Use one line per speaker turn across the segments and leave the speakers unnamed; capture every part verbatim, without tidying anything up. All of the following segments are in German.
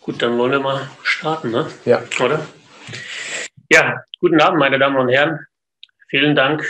Gut, dann wollen wir mal starten, ne?
Ja.
Oder? Ja, guten Abend, meine Damen und Herren. Vielen Dank,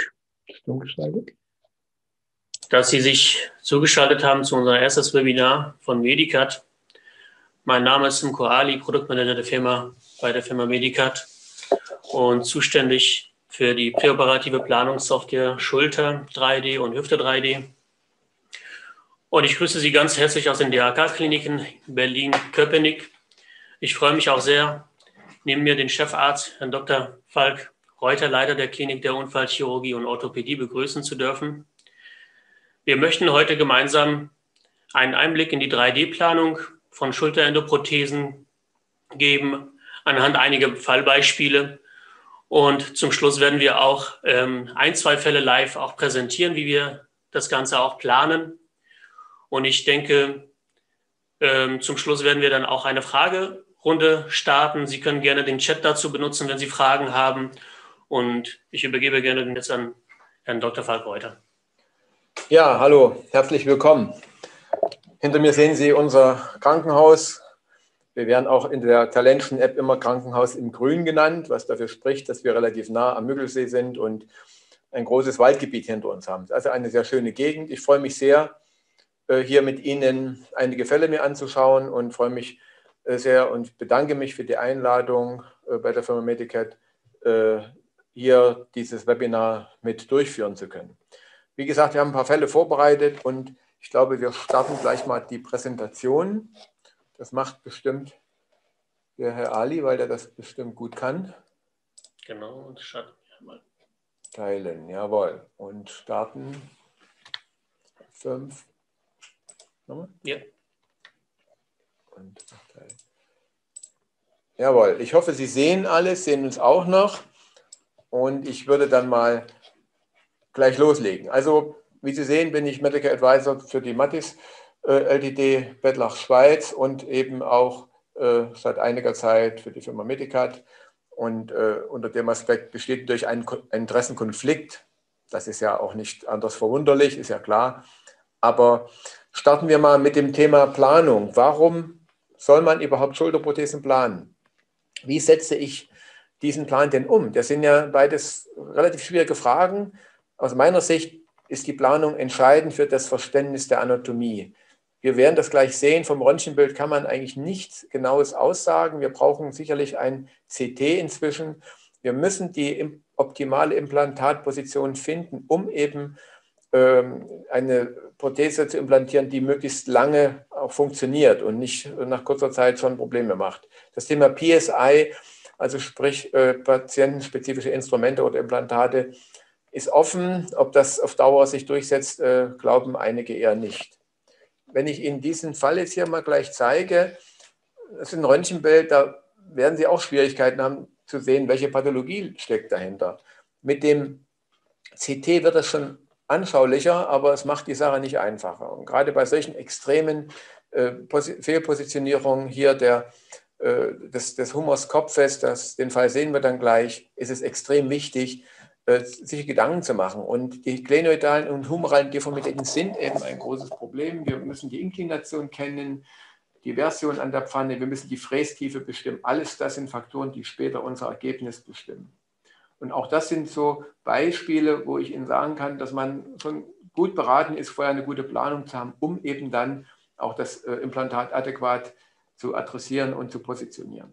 dass Sie sich zugeschaltet haben zu unserem erstes Webinar von Medicat. Mein Name ist Simko Ali, Produktmanager der Firma bei der Firma Medicat und zuständig für die präoperative Planungssoftware Schulter drei D und Hüfte drei D. Und ich grüße Sie ganz herzlich aus den D H K-Kliniken Berlin-Köpenick. Ich freue mich auch sehr, neben mir den Chefarzt, Herrn Doktor Falk Reuter, Leiter der Klinik der Unfallchirurgie und Orthopädie, begrüßen zu dürfen. Wir möchten heute gemeinsam einen Einblick in die drei D-Planung von Schulterendoprothesen geben, anhand einiger Fallbeispiele. Und zum Schluss werden wir auch ähm, ein, zwei Fälle live auch präsentieren, wie wir das Ganze auch planen. Und ich denke, ähm, zum Schluss werden wir dann auch eine Fragerunde starten. Sie können gerne den Chat dazu benutzen, wenn Sie Fragen haben. Und ich übergebe gerne den jetzt an Herrn Doktor Falk Reuter.
Ja, hallo, herzlich willkommen. Hinter mir sehen Sie unser Krankenhaus. Wir werden auch in der Talentschen App immer Krankenhaus im Grün genannt, was dafür spricht, dass wir relativ nah am Müggelsee sind und ein großes Waldgebiet hinter uns haben. Also eine sehr schöne Gegend. Ich freue mich sehr, hier mit Ihnen einige Fälle mir anzuschauen und freue mich sehr und bedanke mich für die Einladung bei der Firma Medicat, hier dieses Webinar mit durchführen zu können. Wie gesagt, wir haben ein paar Fälle vorbereitet und ich glaube, wir starten gleich mal die Präsentation. Das macht bestimmt der Herr Ali, weil der das bestimmt gut kann.
Genau, und starten wir mal.
Teilen, jawohl. Und starten. Fünf. Nochmal?
Ja.
Und teilen. Jawohl, ich hoffe, Sie sehen alles, sehen uns auch noch. Und ich würde dann mal gleich loslegen. Also, wie Sie sehen, bin ich Medical Advisor für die Mathis äh, L T D Bettlach Schweiz und eben auch äh, seit einiger Zeit für die Firma Medicat. Und äh, unter dem Aspekt besteht natürlich ein, ein Interessenkonflikt. Das ist ja auch nicht anders verwunderlich, ist ja klar. Aber starten wir mal mit dem Thema Planung. Warum soll man überhaupt Schulterprothesen planen? Wie setze ich diesen Plan denn um? Das sind ja beides relativ schwierige Fragen. Aus meiner Sicht ist die Planung entscheidend für das Verständnis der Anatomie. Wir werden das gleich sehen. Vom Röntgenbild kann man eigentlich nichts Genaues aussagen. Wir brauchen sicherlich ein C T inzwischen. Wir müssen die optimale Implantatposition finden, um eben ähm, eine Prothese zu implantieren, die möglichst lange auch funktioniert und nicht nach kurzer Zeit schon Probleme macht. Das Thema P S I, also sprich äh, patientenspezifische Instrumente oder Implantate, ist offen. Ob das auf Dauer sich durchsetzt, äh, glauben einige eher nicht. Wenn ich Ihnen diesen Fall jetzt hier mal gleich zeige, das ist ein Röntgenbild, da werden Sie auch Schwierigkeiten haben zu sehen, welche Pathologie steckt dahinter. Mit dem C T wird das schon anschaulicher, aber es macht die Sache nicht einfacher. Und gerade bei solchen extremen äh, Fehlpositionierungen hier der, äh, des, des Humors Kopfes, das, den Fall sehen wir dann gleich, ist es extrem wichtig, sich Gedanken zu machen. Und die glenoidalen und humoralen Deformitäten sind eben ein großes Problem. Wir müssen die Inklination kennen, die Version an der Pfanne, wir müssen die Frästiefe bestimmen. Alles das sind Faktoren, die später unser Ergebnis bestimmen. Und auch das sind so Beispiele, wo ich Ihnen sagen kann, dass man schon gut beraten ist, vorher eine gute Planung zu haben, um eben dann auch das Implantat adäquat zu adressieren und zu positionieren.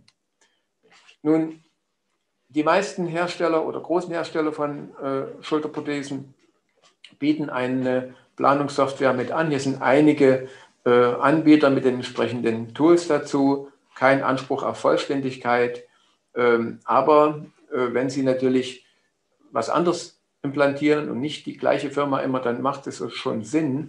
Nun, die meisten Hersteller oder großen Hersteller von äh, Schulterprothesen bieten eine Planungssoftware mit an. Hier sind einige äh, Anbieter mit den entsprechenden Tools dazu. Kein Anspruch auf Vollständigkeit. Ähm, aber äh, wenn Sie natürlich was anderes implantieren und nicht die gleiche Firma immer, dann macht es schon Sinn,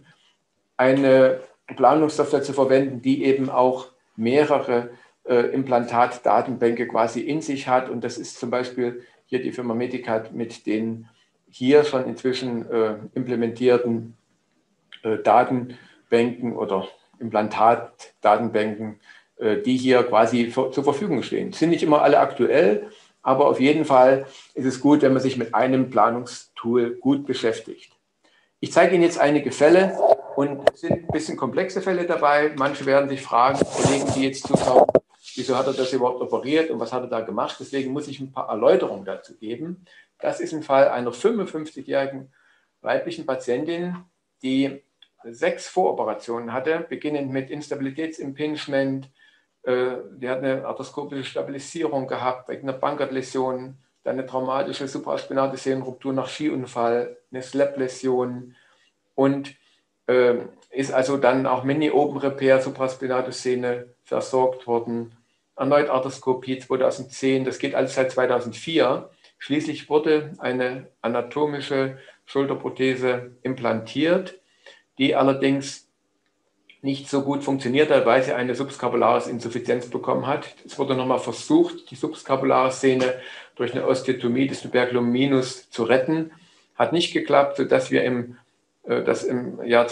eine Planungssoftware zu verwenden, die eben auch mehrere Implantatdatenbänke quasi in sich hat. Und das ist zum Beispiel hier die Firma Medicat mit den hier schon inzwischen äh, implementierten äh, Datenbänken oder Implantatdatenbänken, äh, die hier quasi für, zur Verfügung stehen. Sind nicht immer alle aktuell, aber auf jeden Fall ist es gut, wenn man sich mit einem Planungstool gut beschäftigt. Ich zeige Ihnen jetzt einige Fälle und es sind ein bisschen komplexe Fälle dabei. Manche werden sich fragen, Kollegen, die jetzt zuschauen, wieso hat er das überhaupt operiert und was hat er da gemacht. Deswegen muss ich ein paar Erläuterungen dazu geben. Das ist ein Fall einer fünfundfünfzigjährigen weiblichen Patientin, die sechs Voroperationen hatte, beginnend mit Instabilitätsimpingement. Die hat eine arthroskopische Stabilisierung gehabt wegen einer Bankert-Läsion, dann eine traumatische supraspinale Sehnenruptur nach Skiunfall, eine Slap-Läsion und äh, ist also dann auch Mini-Open-Repair, Supraspinatus-Szene versorgt worden. Erneut Arthroskopie zweitausendzehn, das geht alles seit zweitausendvier. Schließlich wurde eine anatomische Schulterprothese implantiert, die allerdings nicht so gut funktioniert hat, weil sie eine subskapularis Insuffizienz bekommen hat. Es wurde nochmal versucht, die subskapulare Szene durch eine Osteotomie des Tuberculum minus zu retten. Hat nicht geklappt, sodass wir im, äh, dass im Jahr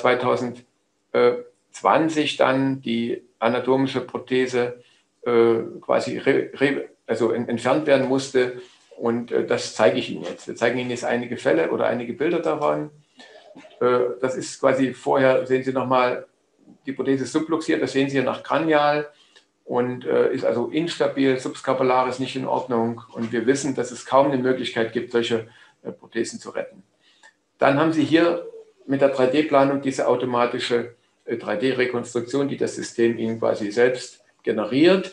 zweitausendzwanzig dann die anatomische Prothese äh, quasi re, re, also in, entfernt werden musste. Und äh, das zeige ich Ihnen jetzt. Wir zeigen Ihnen jetzt einige Fälle oder einige Bilder davon. Äh, das ist quasi vorher, sehen Sie nochmal, die Prothese ist subluxiert, das sehen Sie hier nach Kranial und äh, ist also instabil, subskapular ist nicht in Ordnung und wir wissen, dass es kaum eine Möglichkeit gibt, solche äh, Prothesen zu retten. Dann haben Sie hier mit der drei D-Planung diese automatische äh, drei D-Rekonstruktion, die das System Ihnen quasi selbst generiert.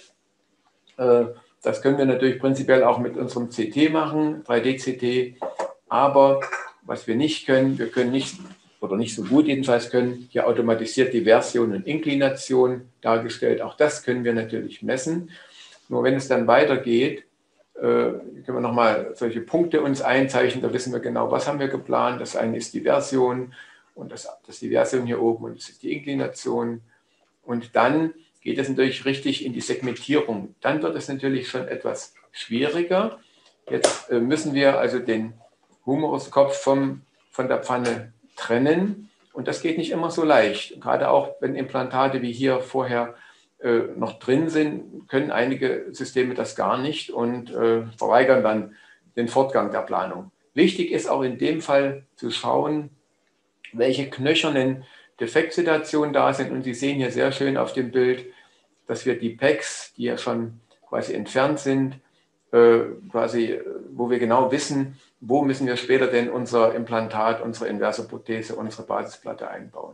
Äh, das können wir natürlich prinzipiell auch mit unserem C T machen, drei D-C T, aber was wir nicht können, wir können nicht oder nicht so gut jedenfalls können, hier automatisiert die Version und Inklination dargestellt. Auch das können wir natürlich messen. Nur wenn es dann weitergeht, äh, können wir nochmal solche Punkte uns einzeichnen. Da wissen wir genau, was haben wir geplant. Das eine ist die Version und das, das ist die Version hier oben und das ist die Inklination. Und dann geht es natürlich richtig in die Segmentierung. Dann wird es natürlich schon etwas schwieriger. Jetzt äh, müssen wir also den Humeruskopf vom, von der Pfanne trennen und das geht nicht immer so leicht. Gerade auch wenn Implantate wie hier vorher äh, noch drin sind, können einige Systeme das gar nicht und äh, verweigern dann den Fortgang der Planung. Wichtig ist auch in dem Fall zu schauen, welche knöchernen Defektsituationen da sind und Sie sehen hier sehr schön auf dem Bild, dass wir die Packs, die ja schon quasi entfernt sind, äh, quasi, wo wir genau wissen, wo müssen wir später denn unser Implantat, unsere inverse Prothese, unsere Basisplatte einbauen.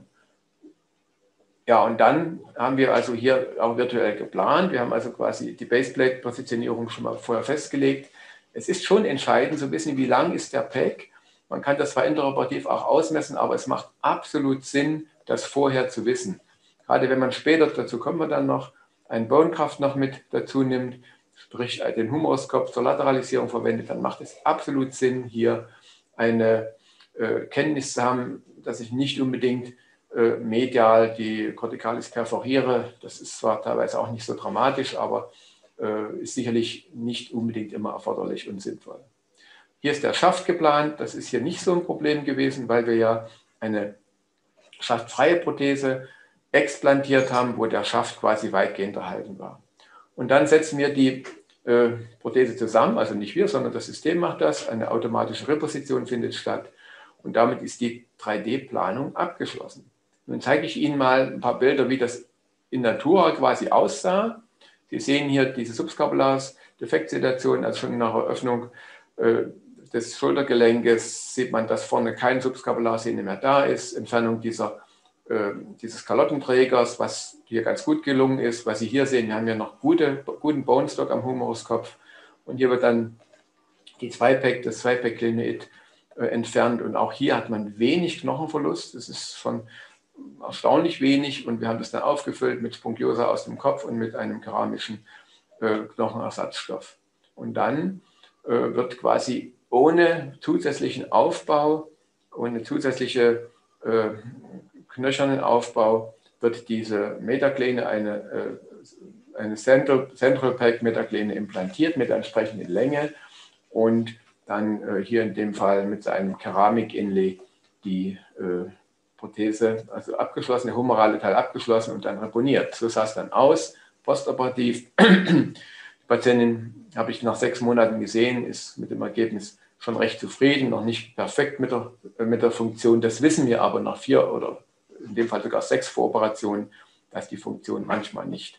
Ja, und dann haben wir also hier auch virtuell geplant. Wir haben also quasi die Baseplate-Positionierung schon mal vorher festgelegt. Es ist schon entscheidend zu wissen, wie lang ist der Pack. Man kann das zwar interoperativ auch ausmessen, aber es macht absolut Sinn, das vorher zu wissen. Gerade wenn man später, dazu kommen wir dann noch, einen Bonegraft noch mit dazu nimmt, sprich den Humeruskopf zur Lateralisierung verwendet, dann macht es absolut Sinn, hier eine äh, Kenntnis zu haben, dass ich nicht unbedingt äh, medial die Corticalis perforiere. Das ist zwar teilweise auch nicht so dramatisch, aber äh, ist sicherlich nicht unbedingt immer erforderlich und sinnvoll. Hier ist der Schaft geplant. Das ist hier nicht so ein Problem gewesen, weil wir ja eine schaftfreie Prothese explantiert haben, wo der Schaft quasi weitgehend erhalten war. Und dann setzen wir die äh, Prothese zusammen, also nicht wir, sondern das System macht das. Eine automatische Reposition findet statt und damit ist die drei D-Planung abgeschlossen. Nun zeige ich Ihnen mal ein paar Bilder, wie das in Natura quasi aussah. Sie sehen hier diese Subscapularis-Defektsituation, also schon nach Eröffnung äh, des Schultergelenkes sieht man, dass vorne keine Subskapularsehne mehr da ist, Entfernung dieser dieses Kalottenträgers, was hier ganz gut gelungen ist. Was Sie hier sehen, wir haben ja noch gute, guten Bone Stock am Humeruskopf und hier wird dann die zwei-Pack, das zwei-Pack-Glenoid äh, entfernt und auch hier hat man wenig Knochenverlust. Das ist schon erstaunlich wenig und wir haben das dann aufgefüllt mit Spongiose aus dem Kopf und mit einem keramischen äh, Knochenersatzstoff. Und dann äh, wird quasi ohne zusätzlichen Aufbau, ohne zusätzliche äh, knöchernen Aufbau wird diese Metaglene, eine, eine Central, Central Pack Metaglene implantiert mit der entsprechenden Länge und dann hier in dem Fall mit seinem Keramik-Inlay die äh, Prothese, also abgeschlossen, der humerale Teil abgeschlossen und dann reponiert. So sah es dann aus, postoperativ. Die Patientin habe ich nach sechs Monaten gesehen, ist mit dem Ergebnis schon recht zufrieden, noch nicht perfekt mit der, mit der Funktion. Das wissen wir aber nach vier oder in dem Fall sogar sechs Voroperationen, dass die Funktion manchmal nicht so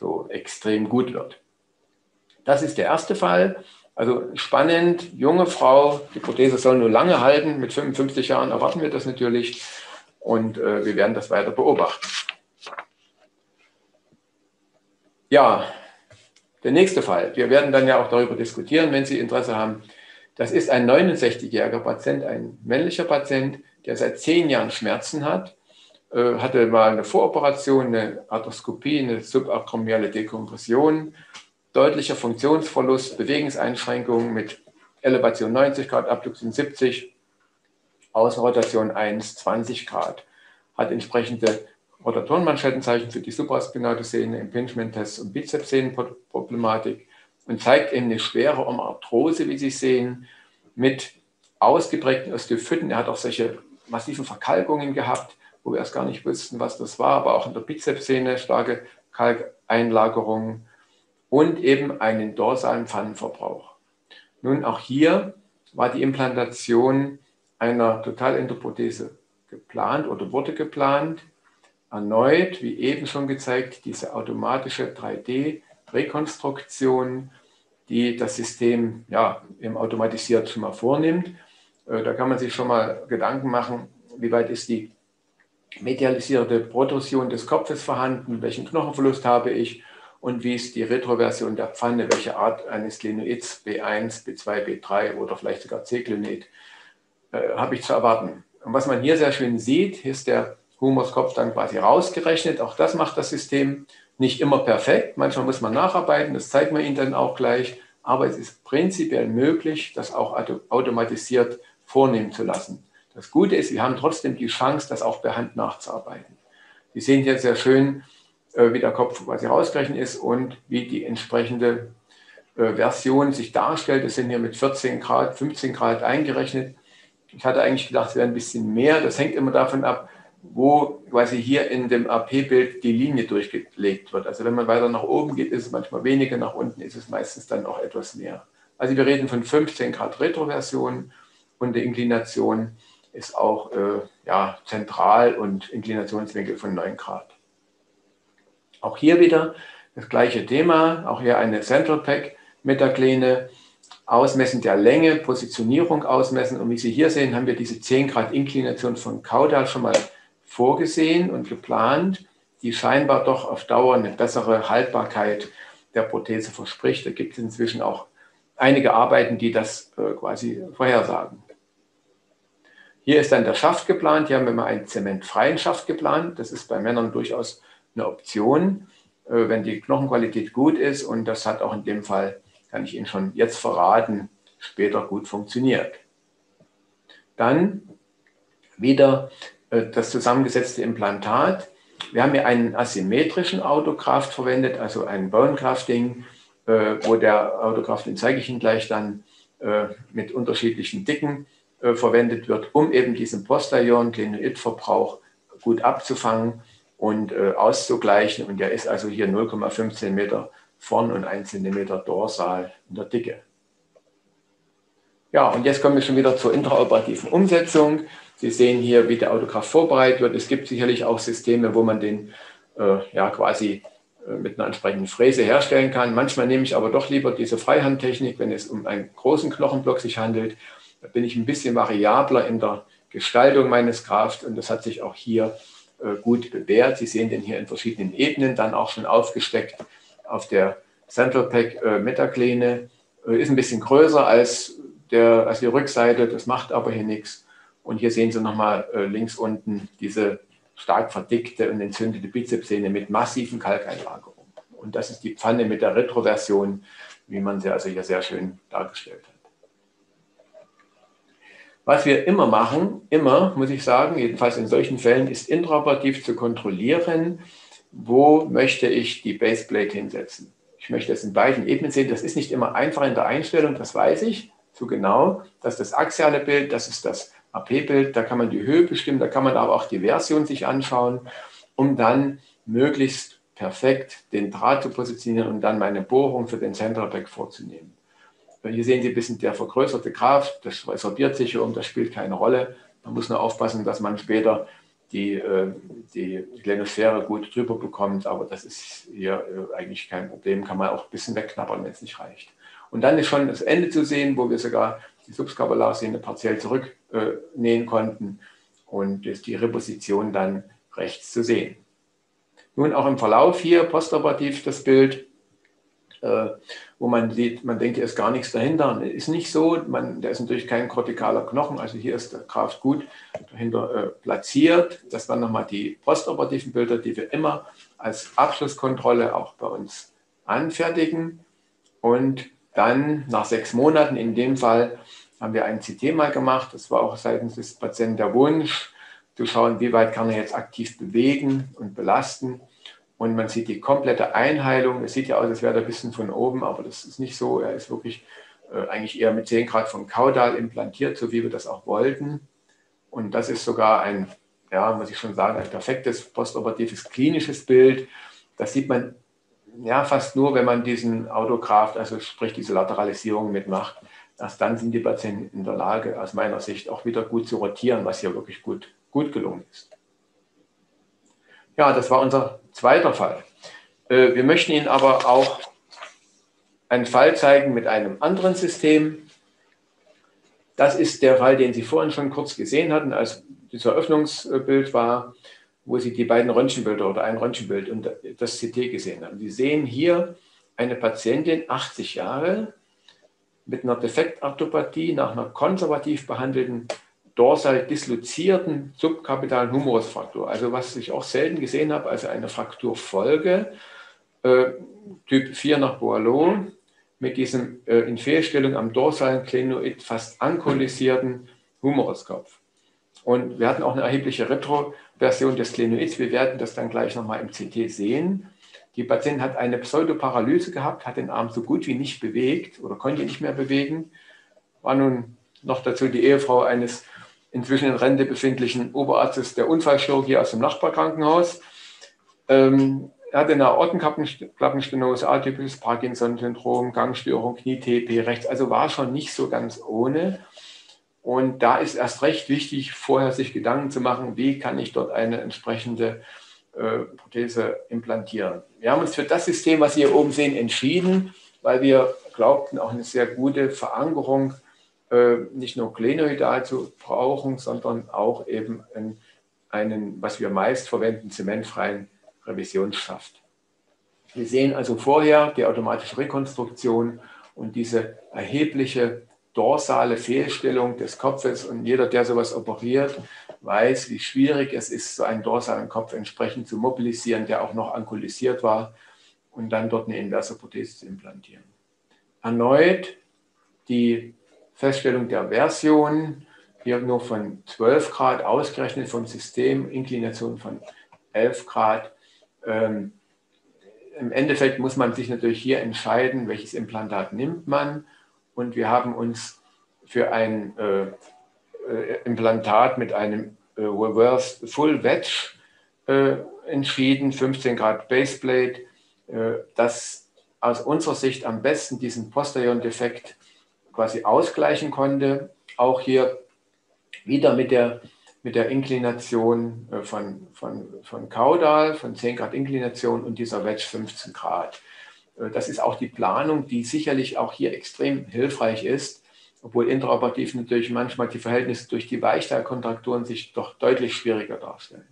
so extrem gut wird. Das ist der erste Fall. Also spannend, junge Frau, die Prothese soll nur lange halten, mit fünfundfünfzig Jahren erwarten wir das natürlich und äh, wir werden das weiter beobachten. Ja, der nächste Fall, wir werden dann ja auch darüber diskutieren, wenn Sie Interesse haben. Das ist ein neunundsechzigjähriger Patient, ein männlicher Patient, der seit zehn Jahren Schmerzen hat, äh, hatte mal eine Voroperation, eine Arthroskopie, eine subakromiale Dekompression, deutlicher Funktionsverlust, Bewegungseinschränkungen mit Elevation neunzig Grad, Abduktion siebzig, Außenrotation eins, zwanzig Grad. Hat entsprechende Rotatorenmanschettenzeichen für die supraspinale Sehne, Impingement-Tests und Bizepssehnenproblematik und zeigt eben eine schwere Arthrose, wie Sie sehen, mit ausgeprägten Osteophyten. Er hat auch solche massiven Verkalkungen gehabt, wo wir erst gar nicht wussten, was das war, aber auch in der Bizepssehne starke Kalkeinlagerungen und eben einen dorsalen Pfannenverbrauch. Nun, auch hier war die Implantation einer Totalendoprothese geplant oder wurde geplant. Erneut, wie eben schon gezeigt, diese automatische drei D-Rekonstruktion, die das System ja, im automatisiert schon mal vornimmt. Da kann man sich schon mal Gedanken machen, wie weit ist die medialisierte Protrusion des Kopfes vorhanden, welchen Knochenverlust habe ich und wie ist die Retroversion der Pfanne, welche Art eines Glenoids, B eins, B zwei, B drei oder vielleicht sogar C-Glenoid, äh, habe ich zu erwarten. Und was man hier sehr schön sieht, ist der Humerskopf dann quasi rausgerechnet. Auch das macht das System nicht immer perfekt. Manchmal muss man nacharbeiten, das zeigt man Ihnen dann auch gleich. Aber es ist prinzipiell möglich, das auch automatisiert vornehmen zu lassen. Das Gute ist, wir haben trotzdem die Chance, das auch per Hand nachzuarbeiten. Sie sehen hier sehr schön, wie der Kopf quasi rausgerechnet ist und wie die entsprechende Version sich darstellt. Das sind hier mit vierzehn Grad, fünfzehn Grad eingerechnet. Ich hatte eigentlich gedacht, es wäre ein bisschen mehr. Das hängt immer davon ab, wo quasi hier in dem A P-Bild die Linie durchgelegt wird. Also wenn man weiter nach oben geht, ist es manchmal weniger, nach unten ist es meistens dann auch etwas mehr. Also wir reden von fünfzehn Grad Retroversion und die Inklination ist auch äh, ja, zentral und Inklinationswinkel von neun Grad. Auch hier wieder das gleiche Thema, auch hier eine Central Pack Metagläne, Ausmessen der Länge, Positionierung ausmessen und wie Sie hier sehen, haben wir diese zehn Grad Inklination von Caudal schon mal vorgesehen und geplant, die scheinbar doch auf Dauer eine bessere Haltbarkeit der Prothese verspricht. Da gibt es inzwischen auch einige Arbeiten, die das äh, quasi vorhersagen. Hier ist dann der Schaft geplant. Hier haben wir mal einen zementfreien Schaft geplant. Das ist bei Männern durchaus eine Option, äh, wenn die Knochenqualität gut ist. Und das hat auch in dem Fall, kann ich Ihnen schon jetzt verraten, später gut funktioniert. Dann wieder äh, das zusammengesetzte Implantat. Wir haben hier einen asymmetrischen Autograft verwendet, also ein Bone Grafting, äh, wo der Autograft, den zeige ich Ihnen gleich dann, äh, mit unterschiedlichen Dicken äh, verwendet wird, um eben diesen posterioren Glenoidverbrauch gut abzufangen und äh, auszugleichen. Und der ist also hier null Komma fünfzehn Meter vorn und ein Zentimeter dorsal in der Dicke. Ja, und jetzt kommen wir schon wieder zur intraoperativen Umsetzung. Sie sehen hier, wie der Autograft vorbereitet wird. Es gibt sicherlich auch Systeme, wo man den äh, ja, quasi äh, mit einer entsprechenden Fräse herstellen kann. Manchmal nehme ich aber doch lieber diese Freihandtechnik, wenn es um einen großen Knochenblock sich handelt. Da bin ich ein bisschen variabler in der Gestaltung meines Grafts und das hat sich auch hier äh, gut bewährt. Sie sehen den hier in verschiedenen Ebenen, dann auch schon aufgesteckt auf der Central Pack äh, Metagläne. Äh, ist ein bisschen größer als, der, als die Rückseite, das macht aber hier nichts. Und hier sehen Sie nochmal äh, links unten diese stark verdickte und entzündete Bizepssehne mit massiven Kalkeinlagerungen. Und das ist die Pfanne mit der Retroversion, wie man sie also hier sehr schön dargestellt hat. Was wir immer machen, immer, muss ich sagen, jedenfalls in solchen Fällen, ist intraoperativ zu kontrollieren, wo möchte ich die Baseplate hinsetzen. Ich möchte es in beiden Ebenen sehen. Das ist nicht immer einfach in der Einstellung, das weiß ich so genau. Das ist das axiale Bild, das ist das A P-Bild, da kann man die Höhe bestimmen, da kann man aber auch die Version sich anschauen, um dann möglichst perfekt den Draht zu positionieren und dann meine Bohrung für den Central Pack vorzunehmen. Hier sehen Sie ein bisschen der vergrößerte Graft, das resorbiert sich um, das spielt keine Rolle. Man muss nur aufpassen, dass man später die, die Glenosphäre gut drüber bekommt, aber das ist hier eigentlich kein Problem, kann man auch ein bisschen wegknabbern, wenn es nicht reicht. Und dann ist schon das Ende zu sehen, wo wir sogar die Subskapularsehne partiell zurücknähen konnten und ist die Reposition dann rechts zu sehen. Nun auch im Verlauf hier postoperativ das Bild, äh, wo man sieht, man denkt, hier ist gar nichts dahinter. Ist nicht so, man, da ist natürlich kein kortikaler Knochen, also hier ist der Graft gut dahinter äh, platziert. Das waren nochmal die postoperativen Bilder, die wir immer als Abschlusskontrolle auch bei uns anfertigen. Und dann nach sechs Monaten, in dem Fall, haben wir ein C T mal gemacht. Das war auch seitens des Patienten der Wunsch, zu schauen, wie weit kann er jetzt aktiv bewegen und belasten. Und man sieht die komplette Einheilung. Es sieht ja aus, als wäre er ein bisschen von oben, aber das ist nicht so. Er ist wirklich äh, eigentlich eher mit zehn Grad vom Kaudal implantiert, so wie wir das auch wollten. Und das ist sogar ein, ja, muss ich schon sagen, ein perfektes postoperatives klinisches Bild. Das sieht man ja fast nur, wenn man diesen Autograft, also sprich diese Lateralisierung mitmacht. Erst dann sind die Patienten in der Lage, aus meiner Sicht auch wieder gut zu rotieren, was hier wirklich gut, gut gelungen ist. Ja, das war unser zweiter Fall. Wir möchten Ihnen aber auch einen Fall zeigen mit einem anderen System. Das ist der Fall, den Sie vorhin schon kurz gesehen hatten, als dieses Eröffnungsbild war, wo Sie die beiden Röntgenbilder oder ein Röntgenbild und das C T gesehen haben. Sie sehen hier eine Patientin, achtzig Jahre, mit einer Defektarthropathie nach einer konservativ behandelten dorsal dislozierten subkapitalen Humerusfraktur. Also was ich auch selten gesehen habe, also eine Frakturfolge, äh, Typ vier nach Boileau, mit diesem äh, in Fehlstellung am dorsalen Glenoid fast ankylisierten Humeruskopf. Und wir hatten auch eine erhebliche Retroversion des Glenoids. Wir werden das dann gleich nochmal im C T sehen. Die Patientin hat eine Pseudoparalyse gehabt, hat den Arm so gut wie nicht bewegt oder konnte ihn nicht mehr bewegen. War nun noch dazu die Ehefrau eines inzwischen in Rente befindlichen Oberarztes der Unfallchirurgie aus dem Nachbarkrankenhaus. Ähm, er hatte eine Aortenklappenstenose, atypisches Parkinson-Syndrom, Gangstörung, Knie-T P rechts, also war schon nicht so ganz ohne. Und da ist erst recht wichtig, vorher sich Gedanken zu machen, wie kann ich dort eine entsprechende äh, Prothese implantieren. Wir haben uns für das System, was Sie hier oben sehen, entschieden, weil wir glaubten, auch eine sehr gute Verankerung nicht nur glenoidal zu brauchen, sondern auch eben einen, einen, was wir meist verwenden, zementfreien Revisionsschaft. Wir sehen also vorher die automatische Rekonstruktion und diese erhebliche dorsale Fehlstellung des Kopfes. Und jeder, der sowas operiert, weiß, wie schwierig es ist, so einen dorsalen Kopf entsprechend zu mobilisieren, der auch noch ankylisiert war, und dann dort eine inverse Prothese zu implantieren. Erneut die Feststellung der Version, hier nur von zwölf Grad ausgerechnet vom System, Inklination von elf Grad. Ähm, Im Endeffekt muss man sich natürlich hier entscheiden, welches Implantat nimmt man. Und wir haben uns für ein äh, Implantat mit einem äh, Reversed Full Wedge äh, entschieden, fünfzehn Grad Baseplate, äh, das aus unserer Sicht am besten diesen posteriorischen Defekt quasi ausgleichen konnte. Auch hier wieder mit der, mit der Inklination von, von, von Kaudal, von zehn Grad Inklination und dieser Wedge fünfzehn Grad. Das ist auch die Planung, die sicherlich auch hier extrem hilfreich ist, obwohl intraoperativ natürlich manchmal die Verhältnisse durch die Weichteilkontrakturen sich doch deutlich schwieriger darstellen.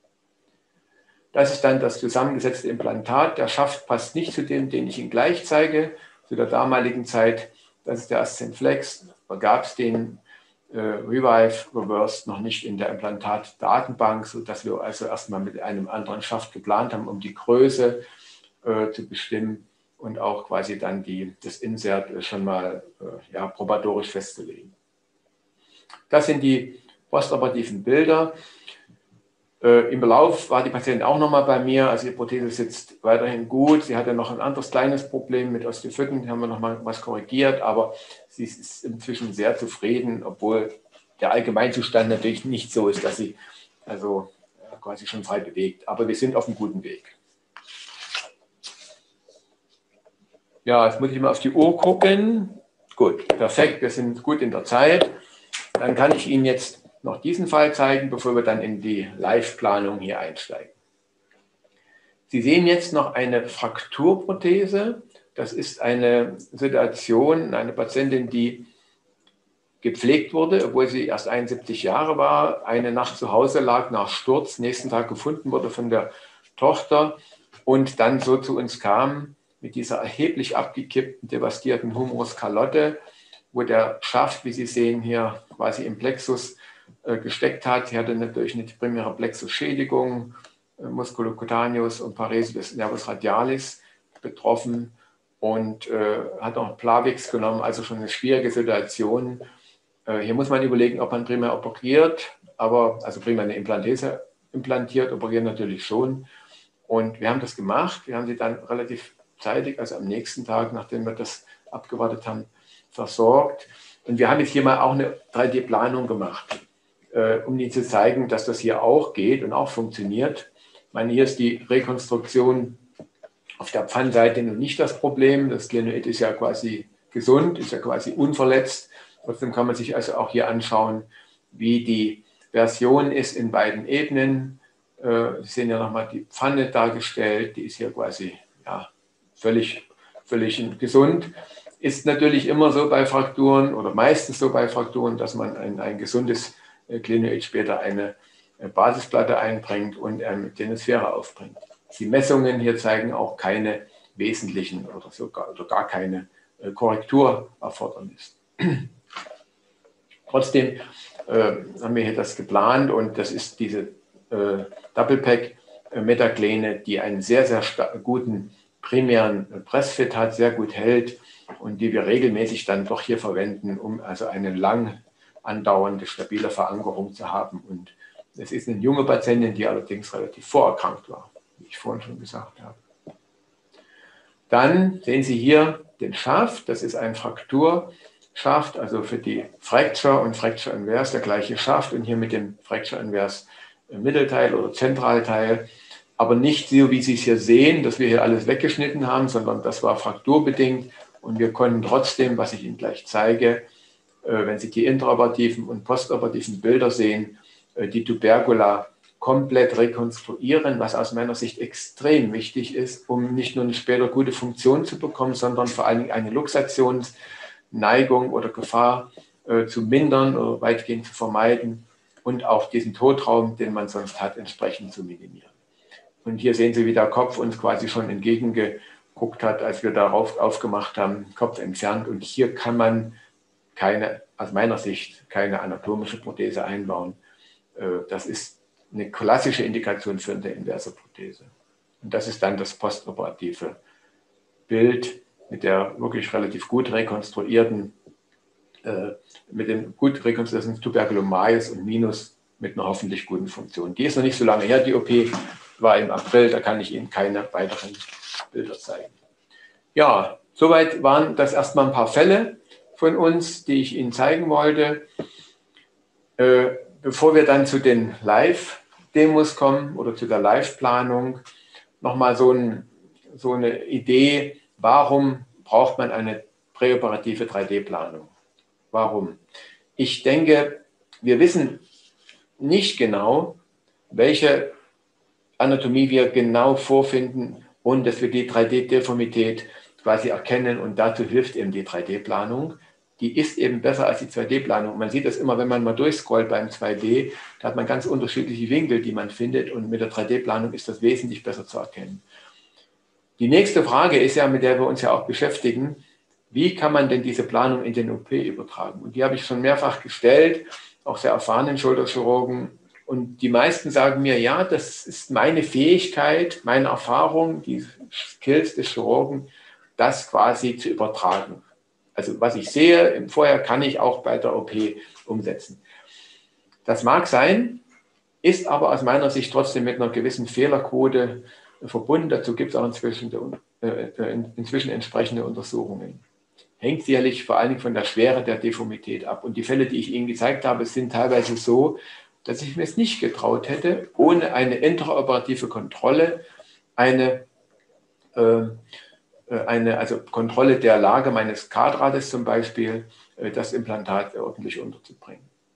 Das ist dann das zusammengesetzte Implantat. Der Schaft passt nicht zu dem, den ich Ihnen gleich zeige, zu der damaligen Zeit. Das ist der Ascent Flex. Da gab es den äh, Revive Reversed noch nicht in der Implantat-Datenbank, sodass wir also erstmal mit einem anderen Schaft geplant haben, um die Größe äh, zu bestimmen und auch quasi dann die, das Insert schon mal äh, ja, probatorisch festzulegen. Das sind die postoperativen Bilder. Äh, Im Verlauf war die Patientin auch nochmal bei mir, also die Prothese sitzt weiterhin gut. Sie hatte noch ein anderes kleines Problem mit Osteophyten, haben wir nochmal was korrigiert, aber sie ist inzwischen sehr zufrieden, obwohl der Allgemeinzustand natürlich nicht so ist, dass sie also quasi schon frei bewegt. Aber wir sind auf einem guten Weg. Ja, jetzt muss ich mal auf die Uhr gucken. Gut, perfekt, wir sind gut in der Zeit. Dann kann ich Ihnen jetzt noch diesen Fall zeigen, bevor wir dann in die Live-Planung hier einsteigen. Sie sehen jetzt noch eine Frakturprothese. Das ist eine Situation, eine Patientin, die gepflegt wurde, obwohl sie erst einundsiebzig Jahre war, eine Nacht zu Hause lag nach Sturz, nächsten Tag gefunden wurde von der Tochter und dann so zu uns kam mit dieser erheblich abgekippten, devastierten Humerus Calotte, wo der Schaft, wie Sie sehen hier, quasi im Plexus äh, gesteckt hat. Sie hatte natürlich eine primäre Plexusschädigung, äh, Musculocutaneus und Paresis des Nervus radialis betroffen und äh, hat auch Plavix genommen, also schon eine schwierige Situation. Äh, hier muss man überlegen, ob man primär operiert, aber also primär eine Implantese implantiert, operieren natürlich schon. Und wir haben das gemacht. Wir haben sie dann relativ zeitig, also am nächsten Tag, nachdem wir das abgewartet haben, versorgt. Und wir haben jetzt hier mal auch eine drei D-Planung gemacht, äh, um Ihnen zu zeigen, dass das hier auch geht und auch funktioniert. Ich meine, hier ist die Rekonstruktion auf der Pfannenseite noch nicht das Problem. Das Glenoid ist ja quasi gesund, ist ja quasi unverletzt. Trotzdem kann man sich also auch hier anschauen, wie die Version ist in beiden Ebenen. Sie sehen ja nochmal die Pfanne dargestellt, die ist hier quasi ja, völlig, völlig gesund. Ist natürlich immer so bei Frakturen oder meistens so bei Frakturen, dass man ein, ein gesundes Glenoid später eine Basisplatte einbringt und eine Tenosphäre aufbringt. Die Messungen hier zeigen auch keine wesentlichen oder sogar oder gar keine Korrekturerfordernis. Trotzdem äh, haben wir hier das geplant und das ist diese äh, Double-Pack äh, Metagläne, die einen sehr, sehr guten primären Pressfit hat, sehr gut hält und die wir regelmäßig dann doch hier verwenden, um also eine lang andauernde, stabile Verankerung zu haben. Und es ist eine junge Patientin, die allerdings relativ vorerkrankt war, wie ich vorhin schon gesagt habe. Dann sehen Sie hier den Schaft, das ist ein Frakturschaft, also für die Fracture und Fracture Inverse der gleiche Schaft und hier mit dem Fracture Inverse Mittelteil oder Zentralteil, aber nicht so, wie Sie es hier sehen, dass wir hier alles weggeschnitten haben, sondern das war frakturbedingt und wir konnten trotzdem, was ich Ihnen gleich zeige, wenn Sie die intraoperativen und postoperativen Bilder sehen, die Tubercula komplett rekonstruieren, was aus meiner Sicht extrem wichtig ist, um nicht nur eine später gute Funktion zu bekommen, sondern vor allen Dingen eine Luxationsneigung oder Gefahr äh, zu mindern oder weitgehend zu vermeiden und auch diesen Totraum, den man sonst hat, entsprechend zu minimieren. Und hier sehen Sie, wie der Kopf uns quasi schon entgegengeguckt hat, als wir darauf aufgemacht haben, Kopf entfernt. Und hier kann man keine, aus meiner Sicht, keine anatomische Prothese einbauen. Äh, das ist eine klassische Indikation für eine inverse Prothese. Und das ist dann das postoperative Bild mit der wirklich relativ gut rekonstruierten, äh, mit dem gut rekonstruierten Tuberculum majus und minus mit einer hoffentlich guten Funktion. Die ist noch nicht so lange her, die O P war im April, da kann ich Ihnen keine weiteren Bilder zeigen. Ja, soweit waren das erstmal ein paar Fälle von uns, die ich Ihnen zeigen wollte. Äh, bevor wir dann zu den Live-Demos kommen oder zu der Live-Planung, nochmal so, ein, so eine Idee, warum braucht man eine präoperative drei D-Planung? Warum? Ich denke, wir wissen nicht genau, welche Anatomie wir genau vorfinden und dass wir die drei D-Deformität quasi erkennen und dazu hilft eben die drei D-Planung. Die ist eben besser als die zwei D-Planung. Man sieht das immer, wenn man mal durchscrollt beim zwei D, da hat man ganz unterschiedliche Winkel, die man findet und mit der drei D-Planung ist das wesentlich besser zu erkennen. Die nächste Frage ist ja, mit der wir uns ja auch beschäftigen, wie kann man denn diese Planung in den O P übertragen? Und die habe ich schon mehrfach gestellt, auch sehr erfahrenen Schulterchirurgen. Und die meisten sagen mir, ja, das ist meine Fähigkeit, meine Erfahrung, die Skills des Chirurgen, das quasi zu übertragen. Also was ich sehe vorher, kann ich auch bei der O P umsetzen. Das mag sein, ist aber aus meiner Sicht trotzdem mit einer gewissen Fehlerquote verbunden. Dazu gibt es auch inzwischen, äh, inzwischen entsprechende Untersuchungen. Hängt sicherlich vor allen Dingen von der Schwere der Deformität ab. Und die Fälle, die ich Ihnen gezeigt habe, sind teilweise so, dass ich mir es nicht getraut hätte, ohne eine intraoperative Kontrolle, eine, äh, eine also Kontrolle der Lage meines Kardrades zum Beispiel, äh, das Implantat ordentlich unterzubringen.